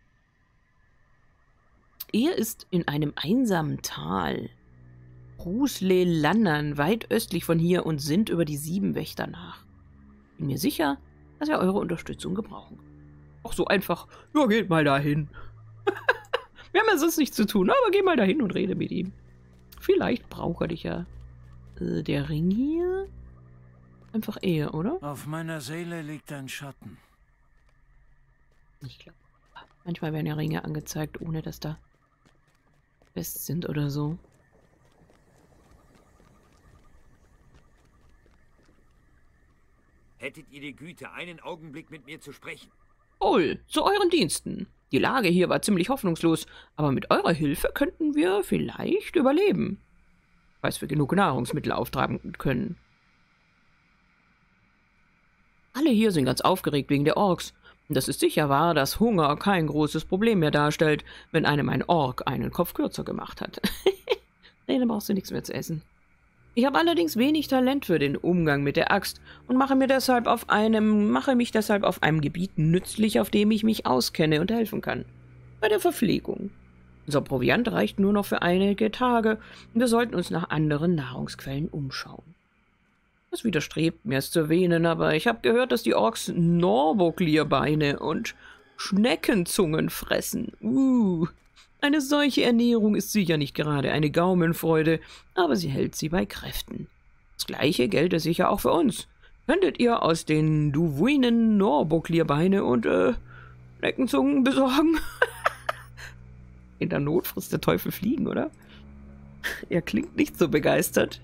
Speaker 1: Er ist in einem einsamen Tal, Rusle-Lannern, weit östlich von hier und sinnt über die 7 Wächter nach. Bin mir sicher, dass er eure Unterstützung gebrauchen kann. Auch so einfach, ja, geht mal dahin. Wir haben ja sonst nichts zu tun, aber geh mal dahin und rede mit ihm. Vielleicht braucht er dich ja. Der Ring hier? Einfach er, oder?
Speaker 4: Auf meiner Seele liegt ein Schatten.
Speaker 1: Ich glaube. Manchmal werden ja Ringe angezeigt, ohne dass da fest sind oder so.
Speaker 3: Hättet ihr die Güte, einen Augenblick mit mir zu sprechen?
Speaker 1: Wohl, zu euren Diensten. Die Lage hier war ziemlich hoffnungslos, aber mit eurer Hilfe könnten wir vielleicht überleben. Falls wir genug Nahrungsmittel auftragen können. Alle hier sind ganz aufgeregt wegen der Orks. Und das ist sicher wahr, dass Hunger kein großes Problem mehr darstellt, wenn einem ein Ork einen Kopf kürzer gemacht hat. Nee, dann brauchst du nichts mehr zu essen. Ich habe allerdings wenig Talent für den Umgang mit der Axt und mache mich deshalb auf einem Gebiet nützlich, auf dem ich mich auskenne und helfen kann. Bei der Verpflegung. Unser Proviant reicht nur noch für einige Tage und wir sollten uns nach anderen Nahrungsquellen umschauen. Das widerstrebt mir, es zu erwähnen, aber ich habe gehört, dass die Orks Norboklir-Beine und Schneckenzungen fressen. Eine solche Ernährung ist sicher nicht gerade eine Gaumenfreude, aber sie hält sie bei Kräften. Das Gleiche gelte sicher auch für uns. Könntet ihr aus den Duvuinen Norboklierbeine und Schneckenzungen besorgen? In der Not frisst der Teufel Fliegen, oder? Er klingt nicht so begeistert.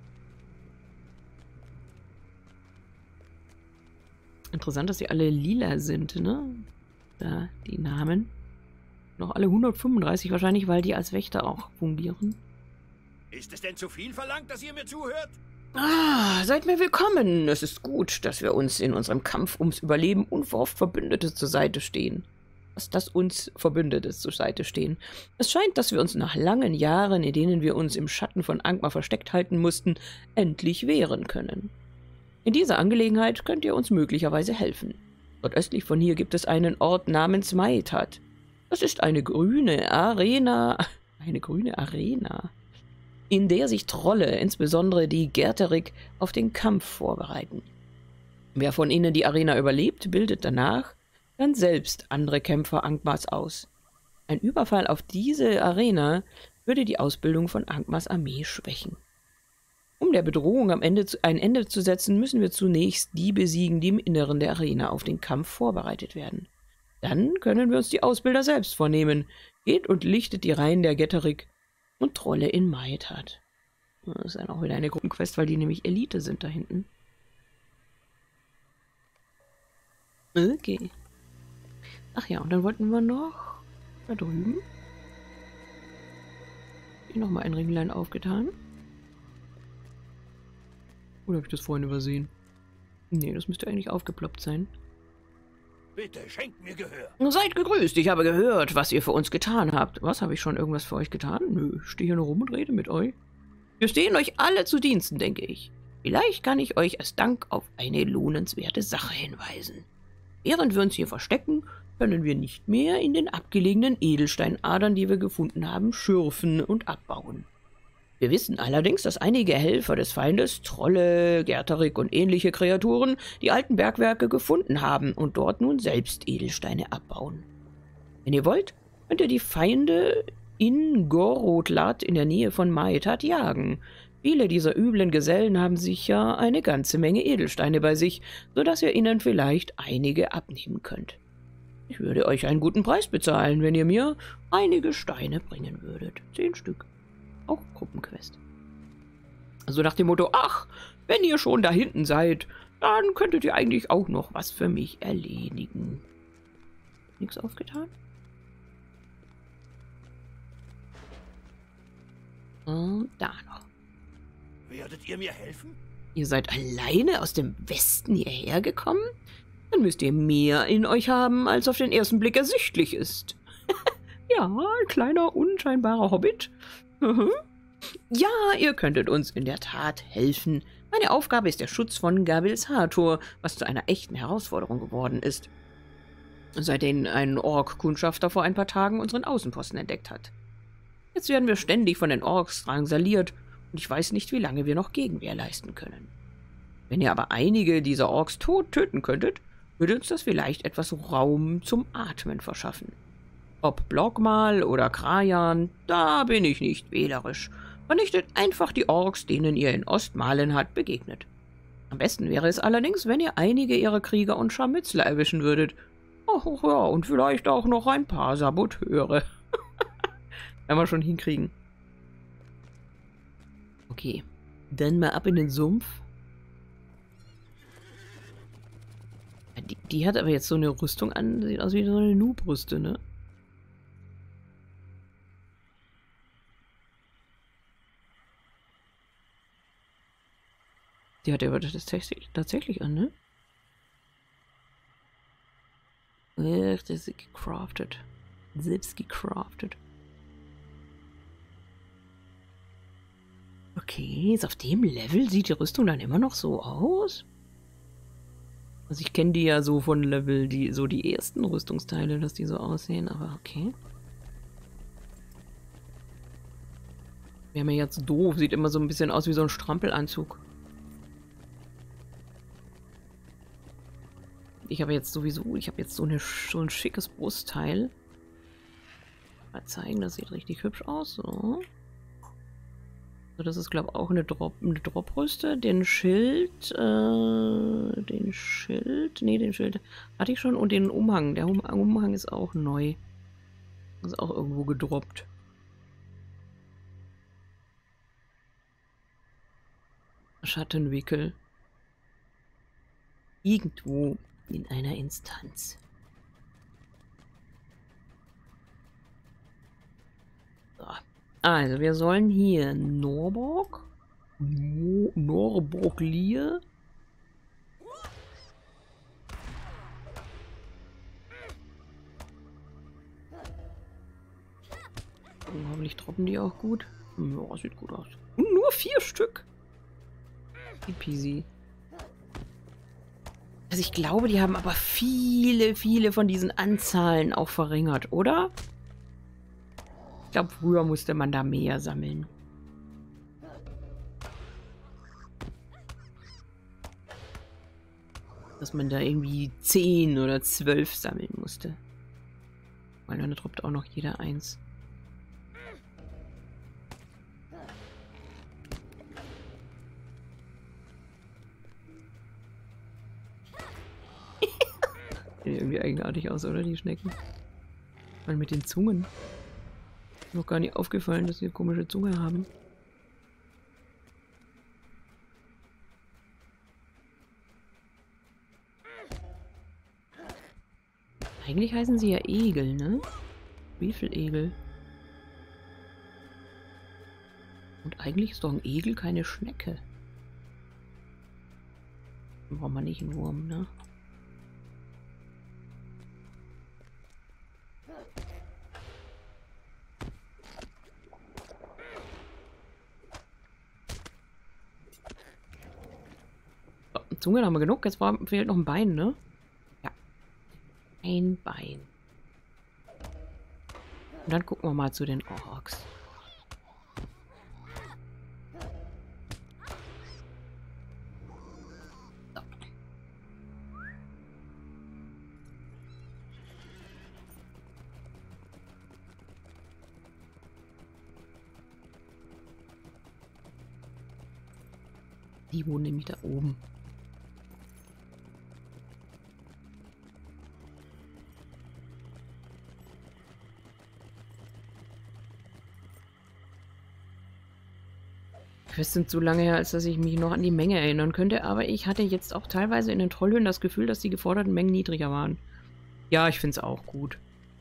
Speaker 1: Interessant, dass sie alle lila sind, ne? Da, die Namen. Noch alle 135 wahrscheinlich, weil die als Wächter auch fungieren.
Speaker 3: Ist es denn zu viel verlangt, dass ihr mir zuhört?
Speaker 1: Seid mir willkommen. Es ist gut, dass wir uns in unserem Kampf ums Überleben unverhofft Verbündete zur Seite stehen. Dass uns Verbündete zur Seite stehen. Es scheint, dass wir uns nach langen Jahren, in denen wir uns im Schatten von Angmar versteckt halten mussten, endlich wehren können. In dieser Angelegenheit könnt ihr uns möglicherweise helfen. Dort östlich von hier gibt es einen Ort namens Maetat. Das ist eine grüne Arena, in der sich Trolle, insbesondere die Gerterik, auf den Kampf vorbereiten. Wer von ihnen die Arena überlebt, bildet danach dann selbst andere Kämpfer Angmars aus. Ein Überfall auf diese Arena würde die Ausbildung von Angmars Armee schwächen. Um der Bedrohung ein Ende zu setzen, müssen wir zunächst die besiegen, die im Inneren der Arena auf den Kampf vorbereitet werden. Dann können wir uns die Ausbilder selbst vornehmen. Geht und lichtet die Reihen der Getterik und Trolle in Maetat. Das ist dann auch wieder eine Gruppenquest, weil die nämlich Elite sind da hinten. Okay. Ach ja, und dann wollten wir noch da drüben. Hier nochmal ein Ringlein aufgetan. Oder habe ich das vorhin übersehen? Nee, das müsste eigentlich aufgeploppt sein.
Speaker 3: Bitte, schenkt mir Gehör.
Speaker 1: Seid gegrüßt, ich habe gehört, was ihr für uns getan habt. Was, habe ich schon irgendwas für euch getan? Nö, ich stehe hier nur rum und rede mit euch. Wir stehen euch alle zu Diensten, denke ich. Vielleicht kann ich euch als Dank auf eine lohnenswerte Sache hinweisen. Während wir uns hier verstecken, können wir nicht mehr in den abgelegenen Edelsteinadern, die wir gefunden haben, schürfen und abbauen. Wir wissen allerdings, dass einige Helfer des Feindes, Trolle, Gerterik und ähnliche Kreaturen, die alten Bergwerke gefunden haben und dort nun selbst Edelsteine abbauen. Wenn ihr wollt, könnt ihr die Feinde in Gorotlat in der Nähe von Maetat jagen. Viele dieser üblen Gesellen haben sicher eine ganze Menge Edelsteine bei sich, sodass ihr ihnen vielleicht einige abnehmen könnt. Ich würde euch einen guten Preis bezahlen, wenn ihr mir einige Steine bringen würdet. 10 Stück. Auch Gruppenquest. Also nach dem Motto, ach, wenn ihr schon da hinten seid, dann könntet ihr eigentlich auch noch was für mich erledigen. Nichts aufgetan? Und da noch.
Speaker 3: Werdet ihr mir helfen?
Speaker 1: Ihr seid alleine aus dem Westen hierher gekommen? Dann müsst ihr mehr in euch haben, als auf den ersten Blick ersichtlich ist. Ja, ein kleiner, unscheinbarer Hobbit. Ja, ihr könntet uns in der Tat helfen. Meine Aufgabe ist der Schutz von Gabils Hathor, was zu einer echten Herausforderung geworden ist. Seitdem ein Ork-Kundschafter vor ein paar Tagen unseren Außenposten entdeckt hat. Jetzt werden wir ständig von den Orks drangsaliert und ich weiß nicht, wie lange wir noch Gegenwehr leisten können. Wenn ihr aber einige dieser Orks töten könntet, würde uns das vielleicht etwas Raum zum Atmen verschaffen. Ob Blogmal oder Krajan, da bin ich nicht wählerisch. Vernichtet einfach die Orks, denen ihr in Ostmalenhat begegnet. Am besten wäre es allerdings, wenn ihr einige ihrer Krieger und Scharmützler erwischen würdet. Oh ja, und vielleicht auch noch ein paar Saboteure. Werden wir schon hinkriegen. Okay, dann mal ab in den Sumpf. Die hat aber jetzt so eine Rüstung an, sieht aus wie so eine Noob-Rüste, ne? Die hat aber das tatsächlich an, ne? Ach, das ist gecraftet. Selbst gecraftet. Okay, ist auf dem Level sieht die Rüstung dann immer noch so aus? Also ich kenne die ja so von Level, die ersten Rüstungsteile, dass die so aussehen, aber okay. Wäre mir jetzt doof, sieht immer so ein bisschen aus wie so ein Strampelanzug. Ich habe jetzt sowieso, ich habe jetzt so ein schickes Brustteil. Mal zeigen, das sieht richtig hübsch aus. So. So, das ist, glaube ich, auch eine Drop-Rüste. Den Schild, den Schild hatte ich schon. Und den Umhang. Der Umhang ist auch neu. Das ist auch irgendwo gedroppt. Schattenwickel. Irgendwo in einer Instanz. So. Also, wir sollen hier Norborg. Norborglier. Hoffentlich droppen die auch gut. Ja, sieht gut aus. Und nur 4 Stück. Easy. Also ich glaube, die haben aber viele, viele von diesen Anzahlen auch verringert, oder? Ich glaube, früher musste man da mehr sammeln. Dass man da irgendwie 10 oder 12 sammeln musste. Weil dann droppt auch noch jeder eins. Sehen irgendwie eigenartig aus, oder? Die Schnecken. Weil mit den Zungen. Noch gar nicht aufgefallen, dass sie eine komische Zunge haben. Eigentlich heißen sie ja Egel, ne? Schwefelegel. Und eigentlich ist doch ein Egel keine Schnecke. Dann braucht man nicht einen Wurm, ne? Zunge haben wir genug. Jetzt fehlt noch ein Bein, ne? Ja. Ein Bein. Und dann gucken wir mal zu den Orks. So. Die wohnen nämlich da oben. Quests sind so lange her, als dass ich mich noch an die Menge erinnern könnte, aber ich hatte jetzt auch teilweise in den Trollhöhlen das Gefühl, dass die geforderten Mengen niedriger waren. Ja, ich finde es auch gut.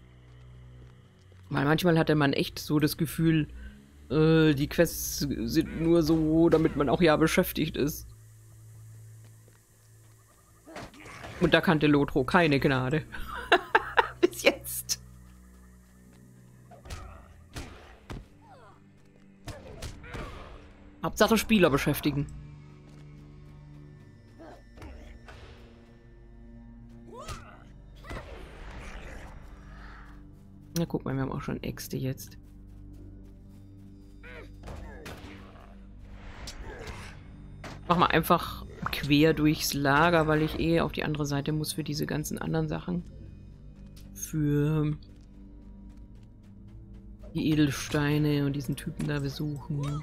Speaker 1: Weil manchmal hatte man echt so das Gefühl, die Quests sind nur so, damit man auch ja beschäftigt ist. Und da kannte Lotro keine Gnade. Bis jetzt. Hauptsache Spieler beschäftigen. Na, guck mal, wir haben auch schon Äxte jetzt. Mach mal einfach quer durchs Lager, weil ich eh auf die andere Seite muss für diese ganzen anderen Sachen. Für die Edelsteine und diesen Typen da besuchen.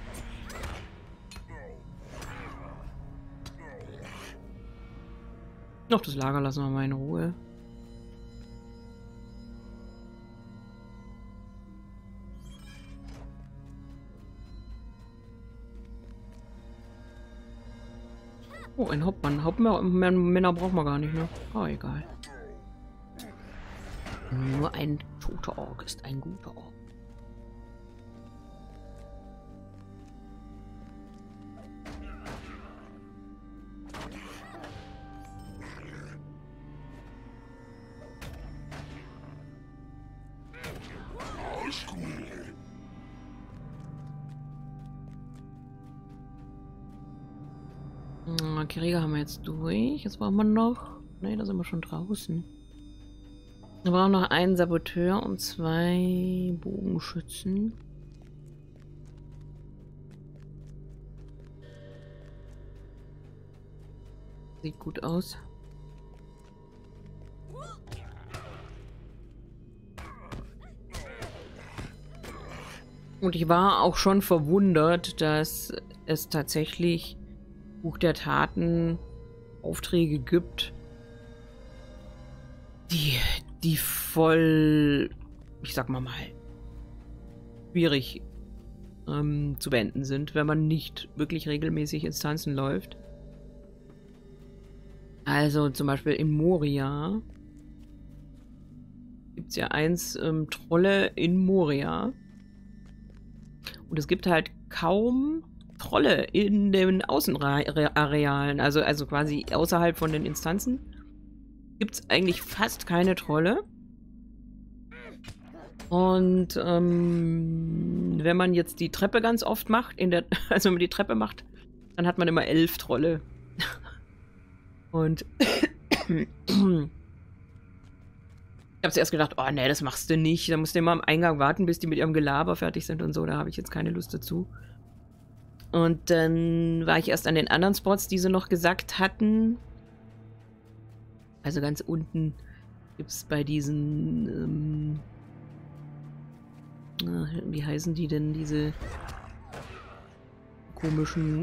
Speaker 1: Noch das Lager lassen wir mal in Ruhe. Oh, ein Hauptmann. Männer brauchen wir gar nicht, ne? Oh, egal. Nur ein toter Ork ist ein guter Ork. Krieger haben wir jetzt durch. Jetzt brauchen wir noch... Ne, da sind wir schon draußen. Wir brauchen noch einen Saboteur und 2 Bogenschützen. Sieht gut aus. Und ich war auch schon verwundert, dass es tatsächlich Buch der Taten Aufträge gibt, die voll, ich sag mal, schwierig zu beenden sind, wenn man nicht wirklich regelmäßig Instanzen läuft. Also zum Beispiel in Moria gibt es ja eins, Trolle in Moria. Und es gibt halt kaum Trolle in den Außenarealen, also quasi außerhalb von den Instanzen gibt es eigentlich fast keine Trolle. Und wenn man jetzt die Treppe ganz oft macht, also wenn man die Treppe macht, dann hat man immer 11 Trolle. Und ich habe zuerst gedacht, oh nee, das machst du nicht. Da musst du immer am Eingang warten, bis die mit ihrem Gelaber fertig sind und so. Da habe ich jetzt keine Lust dazu. Und dann war ich erst an den anderen Spots, die sie noch gesagt hatten. Also ganz unten gibt es bei diesen, wie heißen die denn, diese komischen,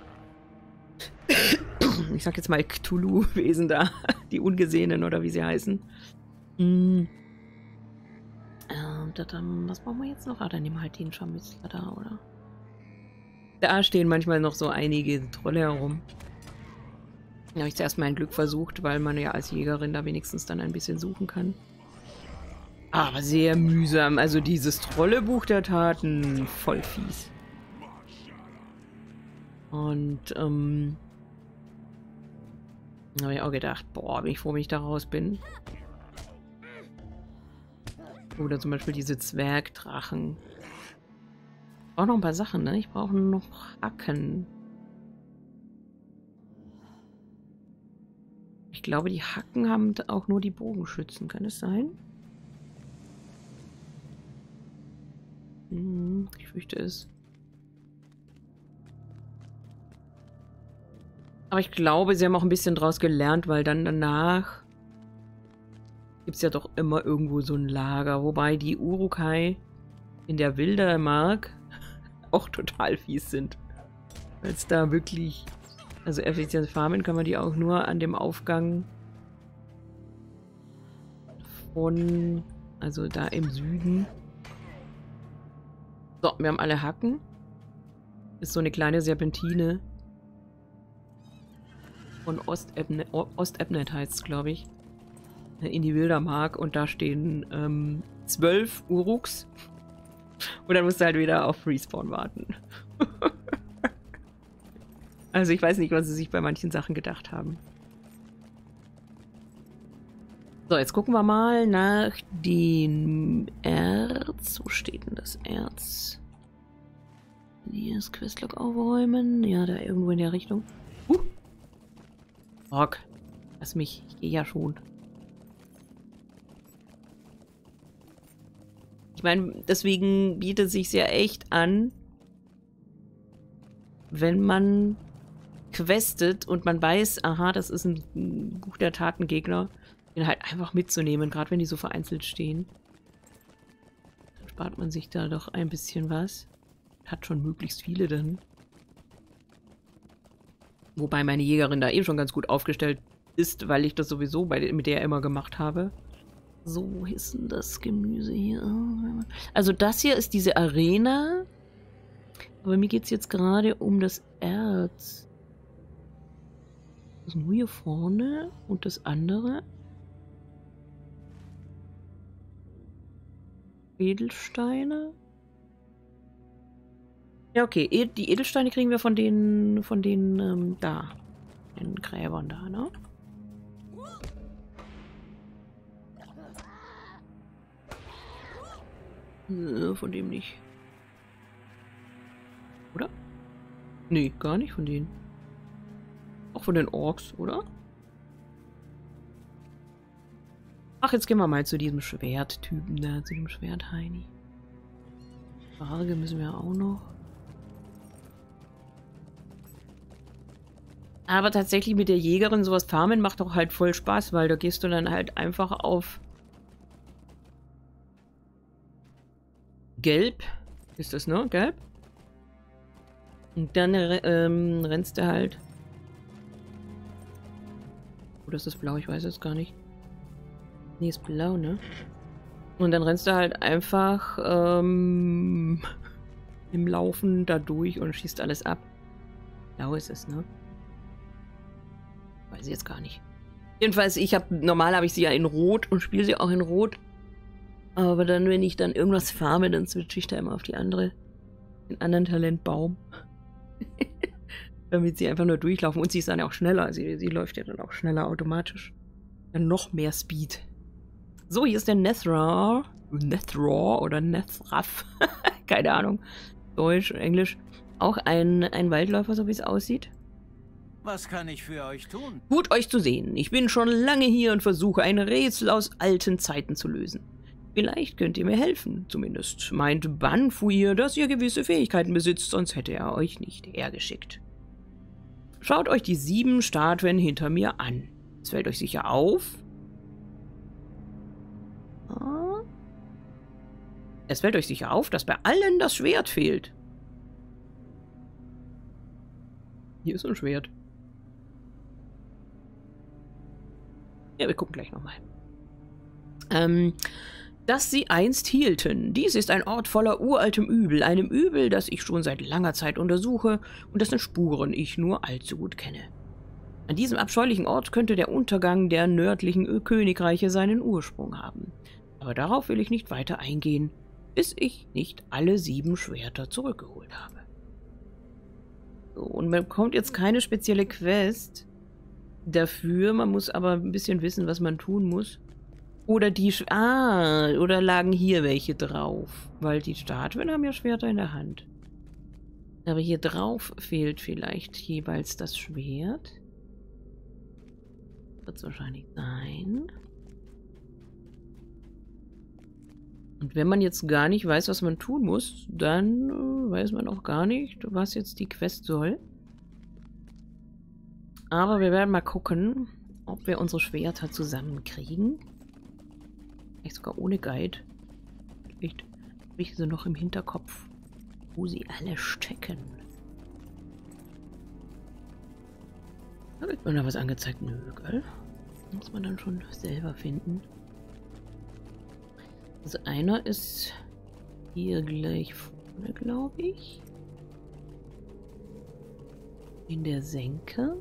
Speaker 1: ich sag jetzt mal Cthulhu-Wesen da, die Ungesehenen oder wie sie heißen. Was brauchen wir jetzt noch? Ah, dann nehmen wir halt den Scharmützler da, oder? Da stehen manchmal noch so einige Trolle herum. Da habe ich zuerst mein Glück versucht, weil man ja als Jägerin da wenigstens dann ein bisschen suchen kann. Aber sehr mühsam. Also dieses Trollebuch der Taten, voll fies. Und, habe ich auch gedacht, boah, bin ich froh, wenn ich da raus bin. Oder zum Beispiel diese Zwergdrachen. Ich brauche noch ein paar Sachen, ne? Ich brauche noch Hacken. Ich glaube, die Hacken haben auch nur die Bogenschützen. Kann es sein? Ich fürchte es. Aber ich glaube, sie haben auch ein bisschen draus gelernt, weil dann danach gibt es ja doch immer irgendwo so ein Lager. Wobei die Uruk-hai in der Wildermark auch total fies sind. Weil es da wirklich... Also effizient farmen kann man die auch nur an dem Aufgang von... Also da im Süden. So, wir haben alle Hacken. Ist so eine kleine Serpentine. Von Ostebnet heißt es, glaube ich. In die Wildermark. Und da stehen 12 Uruks. Und dann musst du halt wieder auf Respawn warten. Also ich weiß nicht, was sie sich bei manchen Sachen gedacht haben. So, jetzt gucken wir mal nach dem Erz. Wo steht denn das Erz? Hier ist Questlog aufräumen. Ja, da irgendwo in der Richtung. Rock. Lass mich. Ich gehe ja schon. Ich meine, deswegen bietet es sich ja echt an, wenn man questet und man weiß, aha, das ist ein Buch der Taten-Gegner, den halt einfach mitzunehmen, gerade wenn die so vereinzelt stehen. Dann spart man sich da doch ein bisschen was. Hat schon möglichst viele dann. Wobei meine Jägerin da schon ganz gut aufgestellt ist, weil ich das sowieso mit der immer gemacht habe. So, wo ist denn das Gemüse hier? Also das hier ist diese Arena. Aber mir geht es jetzt gerade um das Erz. Das ist nur hier vorne. Und das andere. Edelsteine. Ja, okay. Die Edelsteine kriegen wir von den da. Den Gräbern da, ne? Von dem nicht. Oder? Nee, gar nicht von denen. Auch von den Orks, oder? Ach, jetzt gehen wir mal zu diesem Schwerttypen da, zu dem Schwertheini. Frage müssen wir auch noch. Aber tatsächlich mit der Jägerin sowas farmen macht doch halt voll Spaß, weil da gehst du dann halt einfach auf Gelb Ist das, ne? Gelb? Und dann rennst du halt. Oder ist das blau? Ich weiß es gar nicht. Nee, ist blau, ne? Und dann rennst du halt einfach im Laufen da durch und schießt alles ab. Blau ist es, ne? Weiß ich jetzt gar nicht. Jedenfalls, normal habe ich sie ja in Rot und spiele sie auch in Rot. Aber dann, wenn ich dann irgendwas farme, dann switche ich da immer auf den anderen Talentbaum. Damit sie einfach nur durchlaufen. Und sie ist dann auch schneller. Sie läuft ja dann auch schneller automatisch. Dann noch mehr Speed. So, hier ist der Nethra oder Nethraf. Keine Ahnung. Deutsch, Englisch. Auch ein Waldläufer, so wie es aussieht.
Speaker 4: Was kann ich für euch tun?
Speaker 1: Gut, euch zu sehen. Ich bin schon lange hier und versuche, ein Rätsel aus alten Zeiten zu lösen. Vielleicht könnt ihr mir helfen. Zumindest meint Banfuir, dass ihr gewisse Fähigkeiten besitzt, sonst hätte er euch nicht hergeschickt. Schaut euch die 7 Statuen hinter mir an. Es fällt euch sicher auf. Es fällt euch sicher auf, dass bei allen das Schwert fehlt. Hier ist ein Schwert. Ja, wir gucken gleich nochmal. Dass sie einst hielten. Dies ist ein Ort voller uraltem Übel, einem Übel, das ich schon seit langer Zeit untersuche und dessen Spuren ich nur allzu gut kenne. An diesem abscheulichen Ort könnte der Untergang der nördlichen Königreiche seinen Ursprung haben. Aber darauf will ich nicht weiter eingehen, bis ich nicht alle 7 Schwerter zurückgeholt habe. So, und man bekommt jetzt keine spezielle Quest dafür, man muss aber ein bisschen wissen, was man tun muss. Oder oder lagen hier welche drauf, weil die Statuen haben ja Schwerter in der Hand. Aber hier drauf fehlt vielleicht jeweils das Schwert. Wird es wahrscheinlich sein. Und wenn man jetzt gar nicht weiß, was man tun muss, dann weiß man auch gar nicht, was jetzt die Quest soll. Aber wir werden mal gucken, ob wir unsere Schwerter zusammenkriegen. Vielleicht sogar ohne Guide. Vielleicht habe ich sie noch im Hinterkopf, wo sie alle stecken. Da wird mir da was angezeigt. Nö, gell? Muss man dann schon selber finden. Also einer ist hier gleich vorne, glaube ich. In der Senke.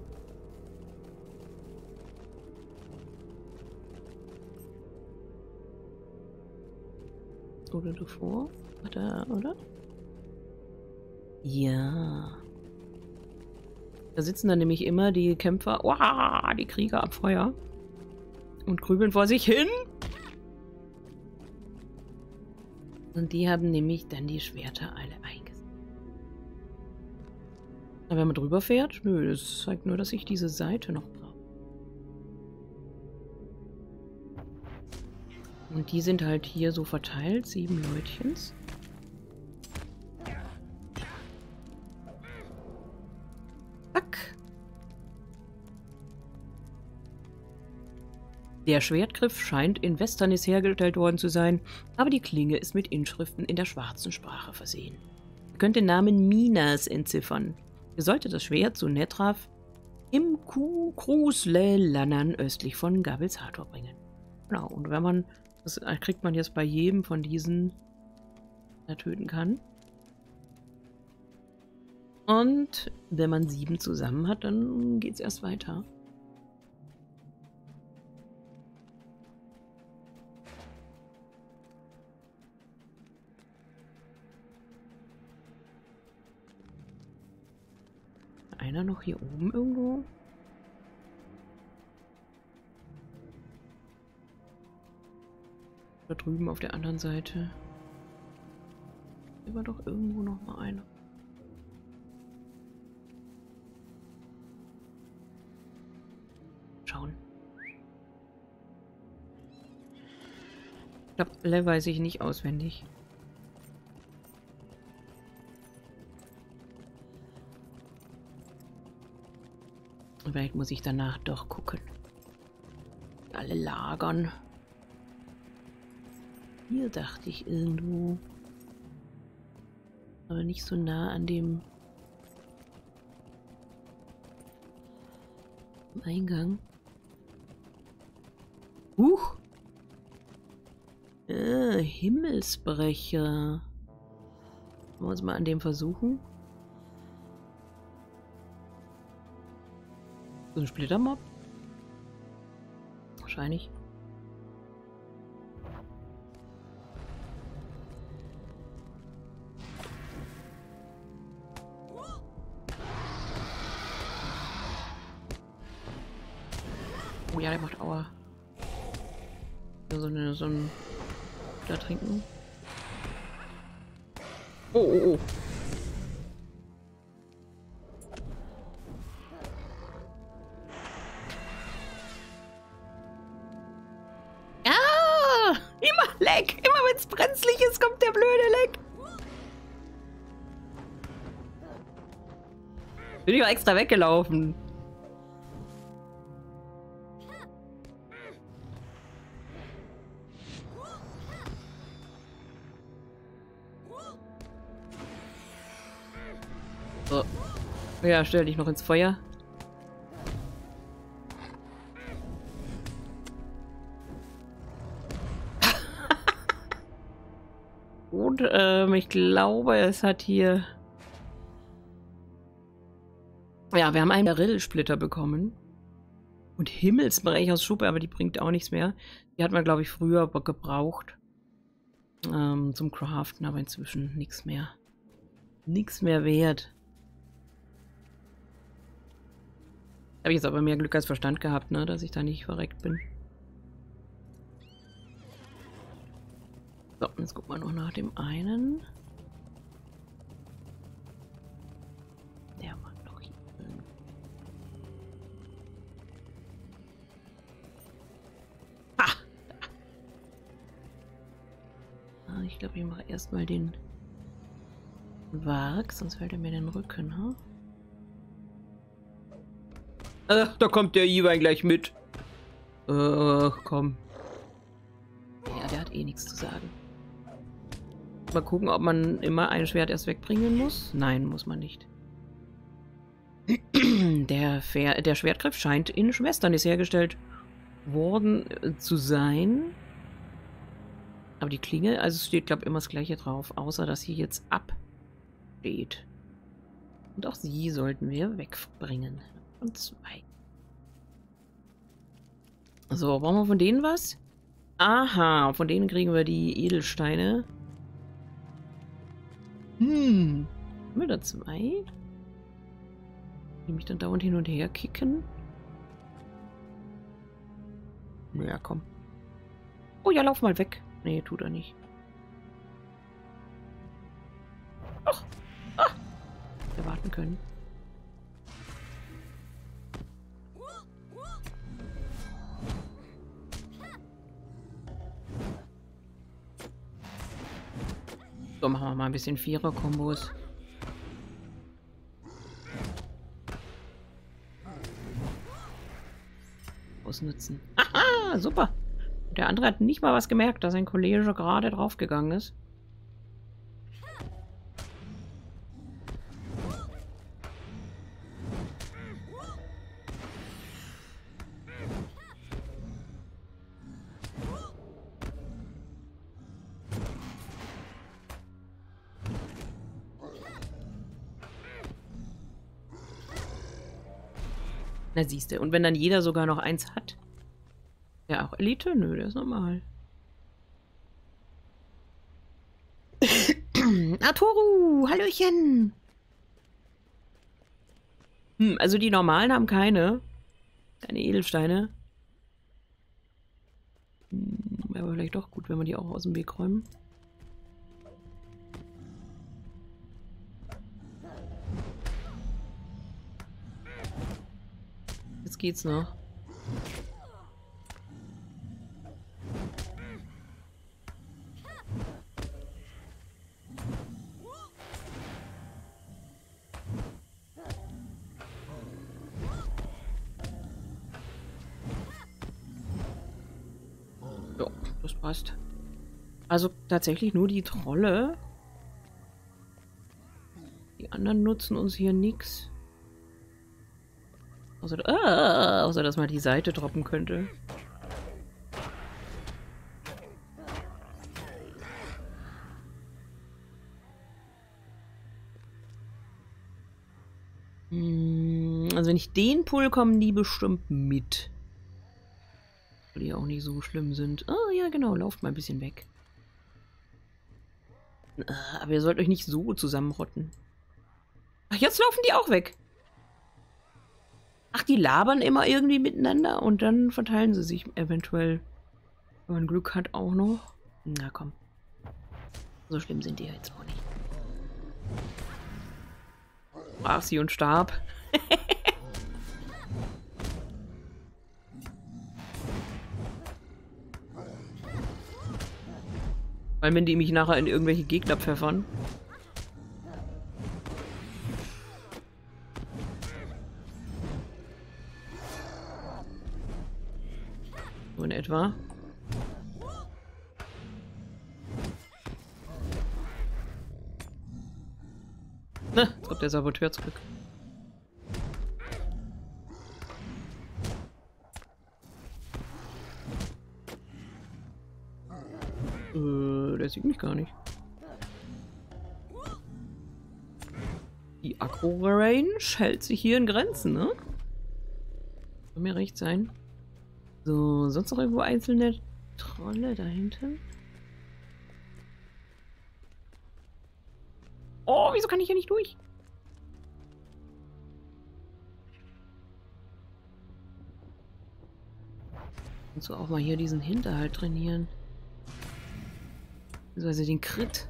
Speaker 1: Oder davor? Oder? Ja. Da sitzen dann nämlich immer die Kämpfer, die Krieger ab Feuer und grübeln vor sich hin. Und die haben nämlich dann die Schwerter alle eingesetzt. Aber wenn man drüber fährt, nö, das zeigt nur, dass ich diese Seite noch brauche. Und die sind halt hier so verteilt, 7 Leutchens. Zack. Der Schwertgriff scheint in Westernys hergestellt worden zu sein, aber die Klinge ist mit Inschriften in der schwarzen Sprache versehen. Ihr könnt den Namen Minas entziffern. Ihr solltet das Schwert zu Nethraf im Krusle-Lannan östlich von Gabilsator bringen. Genau, und wenn man, das kriegt man jetzt bei jedem von diesen, der töten kann. Und wenn man 7 zusammen hat, dann geht es erst weiter. Einer noch hier oben irgendwo? Da drüben auf der anderen Seite. Hier war doch irgendwo noch mal einer. Schauen. Ich glaube, alle weiß ich nicht auswendig. Vielleicht muss ich danach doch gucken. Alle lagern. Hier dachte ich irgendwo. Aber nicht so nah an dem Eingang. Huch! Himmelsbrecher. Wollen wir uns mal an dem versuchen? So ein Splittermob? Wahrscheinlich. Oh ja, der macht Aua. So ein da trinken. Oh, oh, oh. Ah! Immer Leck! Immer wenn es brenzlig ist, kommt der blöde Leck! Bin ich mal extra weggelaufen. So. Ja, stell dich noch ins Feuer. Und ich glaube, es hat hier... Ja, wir haben einen Barillsplitter bekommen. Und Himmelsbrecher aus Schuppe, aber die bringt auch nichts mehr. Die hat man, glaube ich, früher gebraucht. Zum Craften, aber inzwischen nichts mehr. Nichts mehr wert. Habe ich jetzt aber mehr Glück als Verstand gehabt, ne, dass ich da nicht verreckt bin. So, jetzt gucken wir noch nach dem einen. Der war noch hier. Ah! Ah, ich glaube, ich mache erstmal den Warg, sonst fällt er mir den Rücken, ha? Da kommt der Iwan gleich mit. Komm. Ja, der hat eh nichts zu sagen. Mal gucken, ob man immer ein Schwert erst wegbringen muss. Nein, muss man nicht. Der Schwertgriff scheint in Schwesternis hergestellt worden zu sein. Aber die Klinge, also es steht, glaube ich, immer das gleiche drauf. Außer, dass hier jetzt absteht. Und auch sie sollten wir wegbringen. Und 2. So, brauchen wir von denen was? Aha, von denen kriegen wir die Edelsteine. Haben wir da 2? Die mich dann dauernd hin und her kicken. Ja, komm. Oh ja, lauf mal weg. Nee, tut er nicht. Ach, wir warten können. So, machen wir mal ein bisschen Vierer-Kombos. Ausnutzen. Aha, super. Der andere hat nicht mal was gemerkt, dass sein Kollege gerade draufgegangen ist. Na siehst du, und wenn dann jeder sogar noch eins hat. Ja, auch Elite? Nö, der ist normal. Arturu, Hallöchen! Also die normalen haben keine Edelsteine. Wäre aber vielleicht doch gut, wenn wir die auch aus dem Weg räumen. Jetzt geht's noch. Ja, das passt. Also tatsächlich nur die Trolle. anderen nutzen uns hier nichts. Außer dass man die Seite droppen könnte. Also wenn ich den pull, kommen die bestimmt mit. Weil die auch nicht so schlimm sind. Ah, ja genau, lauft mal ein bisschen weg. Aber ihr sollt euch nicht so zusammenrotten. Ach, jetzt laufen die auch weg. Ach, die labern immer irgendwie miteinander und dann verteilen sie sich eventuell. Wenn man Glück hat auch noch. Na komm. So schlimm sind die ja jetzt auch nicht. Brach sie und starb. Weil wenn die mich nachher in irgendwelche Gegner pfeffern. So in etwa. Na, jetzt kommt der Saboteur zurück. Der sieht mich gar nicht. Die Aggro-Range hält sich hier in Grenzen, ne? Soll mir recht sein. So, sonst noch irgendwo einzelne Trolle da hinten? Oh, wieso kann ich hier nicht durch? Kannst du auch mal hier diesen Hinterhalt trainieren? Also den Crit.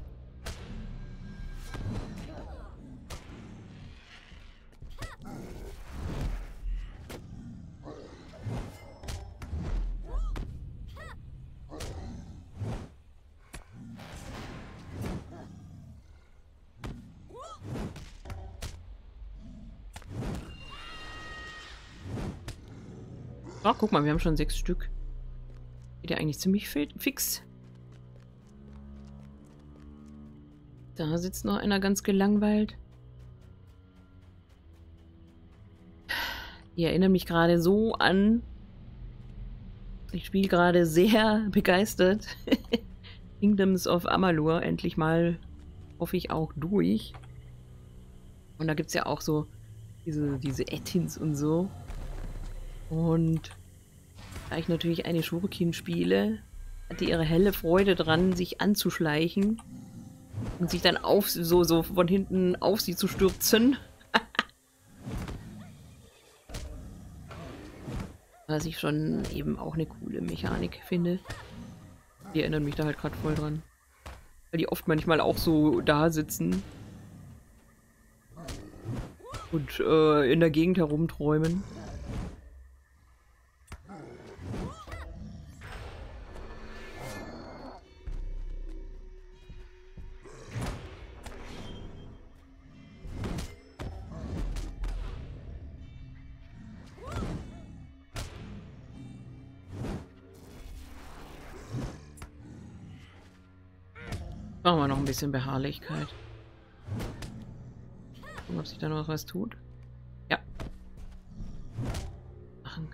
Speaker 1: Ach, guck mal, wir haben schon 6 Stück. Geht ja eigentlich ziemlich fix. Da sitzt noch einer ganz gelangweilt. Die erinnern mich gerade so an. Ich spiele gerade sehr begeistert. Kingdoms of Amalur endlich mal, hoffe ich, auch durch. Und da gibt es ja auch so diese Ettins und so. Und da ich natürlich eine Schurkin spiele, hatte ihre helle Freude dran, sich anzuschleichen. Und sich dann so von hinten auf sie zu stürzen. Was ich schon eben auch eine coole Mechanik finde. Die erinnern mich da halt gerade voll dran. Weil die oft manchmal auch so da sitzen. Und in der Gegend herumträumen. Machen wir noch ein bisschen Beharrlichkeit. Gucken, ob sich da noch was tut. Ja. Machen.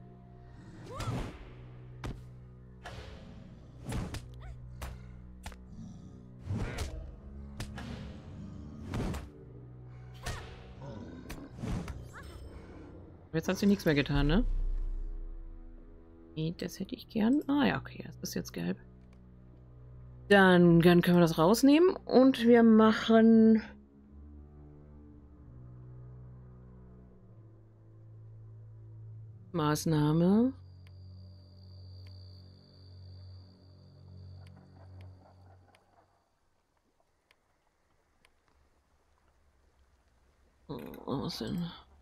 Speaker 1: Jetzt hat sie nichts mehr getan, ne? Nee, das hätte ich gern. Ah ja, okay, das ist jetzt gelb. Dann können wir das rausnehmen und wir machen Maßnahme. Oh, was denn?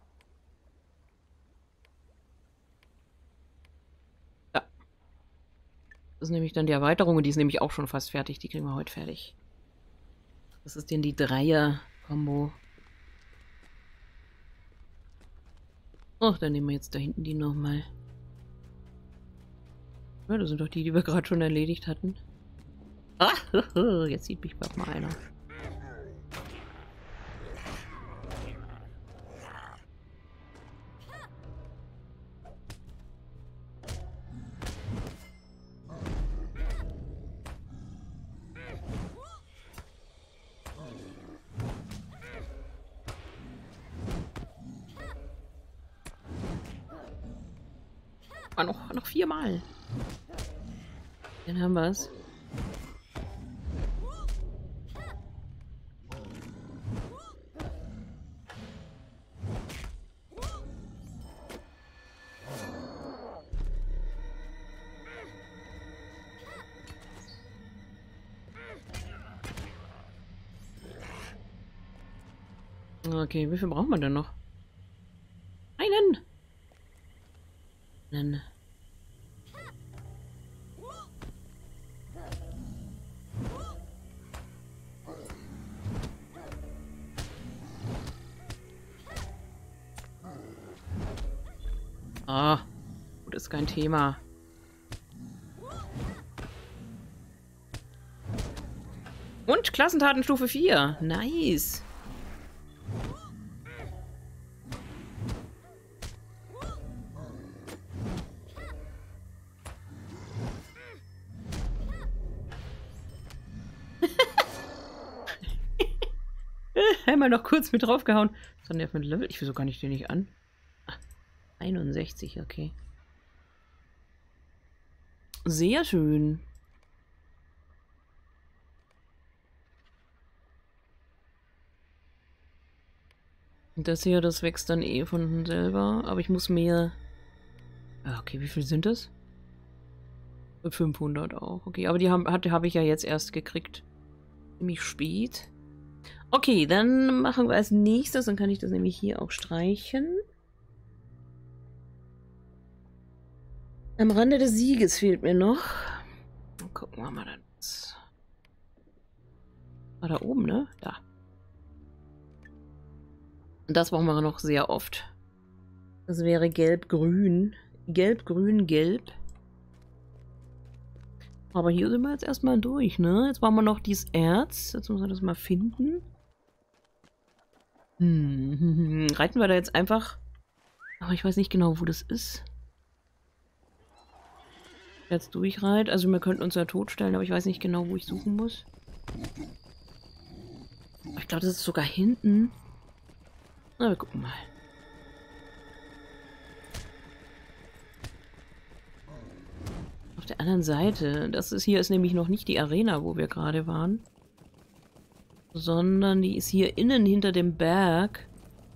Speaker 1: Das ist nämlich dann die Erweiterung und die ist nämlich auch schon fast fertig. Die kriegen wir heute fertig. Das ist denn die Dreier-Kombo. Ach, dann nehmen wir jetzt da hinten die nochmal. Ja, das sind doch die wir gerade schon erledigt hatten. Ah, jetzt sieht mich bald mal einer. Ah, noch 4-mal. Dann haben wir es. Okay, wie viel brauchen wir denn noch? Einen. Ah, gut, ist kein Thema. Und Klassentaten Stufe 4. Nice. Einmal noch kurz mit draufgehauen. Was hat der für ein Level? Ich will so gar nicht den nicht an. Ah, 61, okay. Sehr schön. Das hier, das wächst dann eh von selber. Aber ich muss mehr... Ah, okay, wie viel sind das? 500 auch. Okay, aber die habe ich ja jetzt erst gekriegt. Ziemlich spät. Okay, dann machen wir als nächstes, dann kann ich das nämlich hier auch streichen. Am Rande des Sieges fehlt mir noch. Dann gucken wir mal dann. War da oben, ne? Da. Und das brauchen wir noch sehr oft. Das wäre gelb-grün. Gelb-grün-gelb. Aber hier sind wir jetzt erstmal durch, ne? Jetzt brauchen wir noch dieses Erz. Jetzt müssen wir das mal finden. Reiten wir da jetzt einfach... Aber ich weiß nicht genau, wo das ist. Jetzt durchreit. Also wir könnten uns ja totstellen, aber ich weiß nicht genau, wo ich suchen muss. Ich glaube, das ist sogar hinten. Na, wir gucken mal. Auf der anderen Seite. Hier ist nämlich noch nicht die Arena, wo wir gerade waren. Sondern die ist hier innen hinter dem Berg.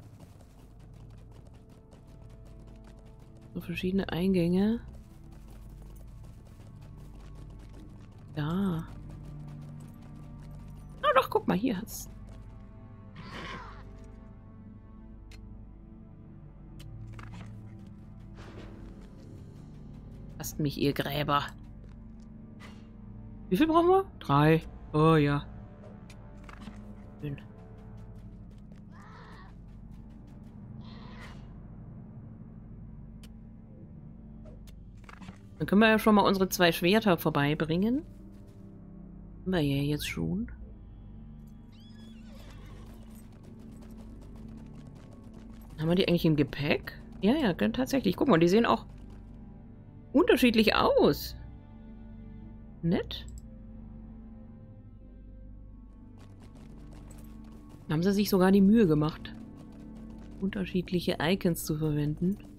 Speaker 1: So verschiedene Eingänge. Ja. Oh doch, guck mal, hier hat's. Lasst mich, ihr Gräber. Wie viel brauchen wir? 3. Oh ja. Schön. Dann können wir ja schon mal unsere 2 Schwerter vorbeibringen. Haben wir ja jetzt schon. Haben wir die eigentlich im Gepäck? Ja, ja, tatsächlich. Guck mal, die sehen auch unterschiedlich aus. Nett. Haben sie sich sogar die Mühe gemacht, unterschiedliche Icons zu verwenden.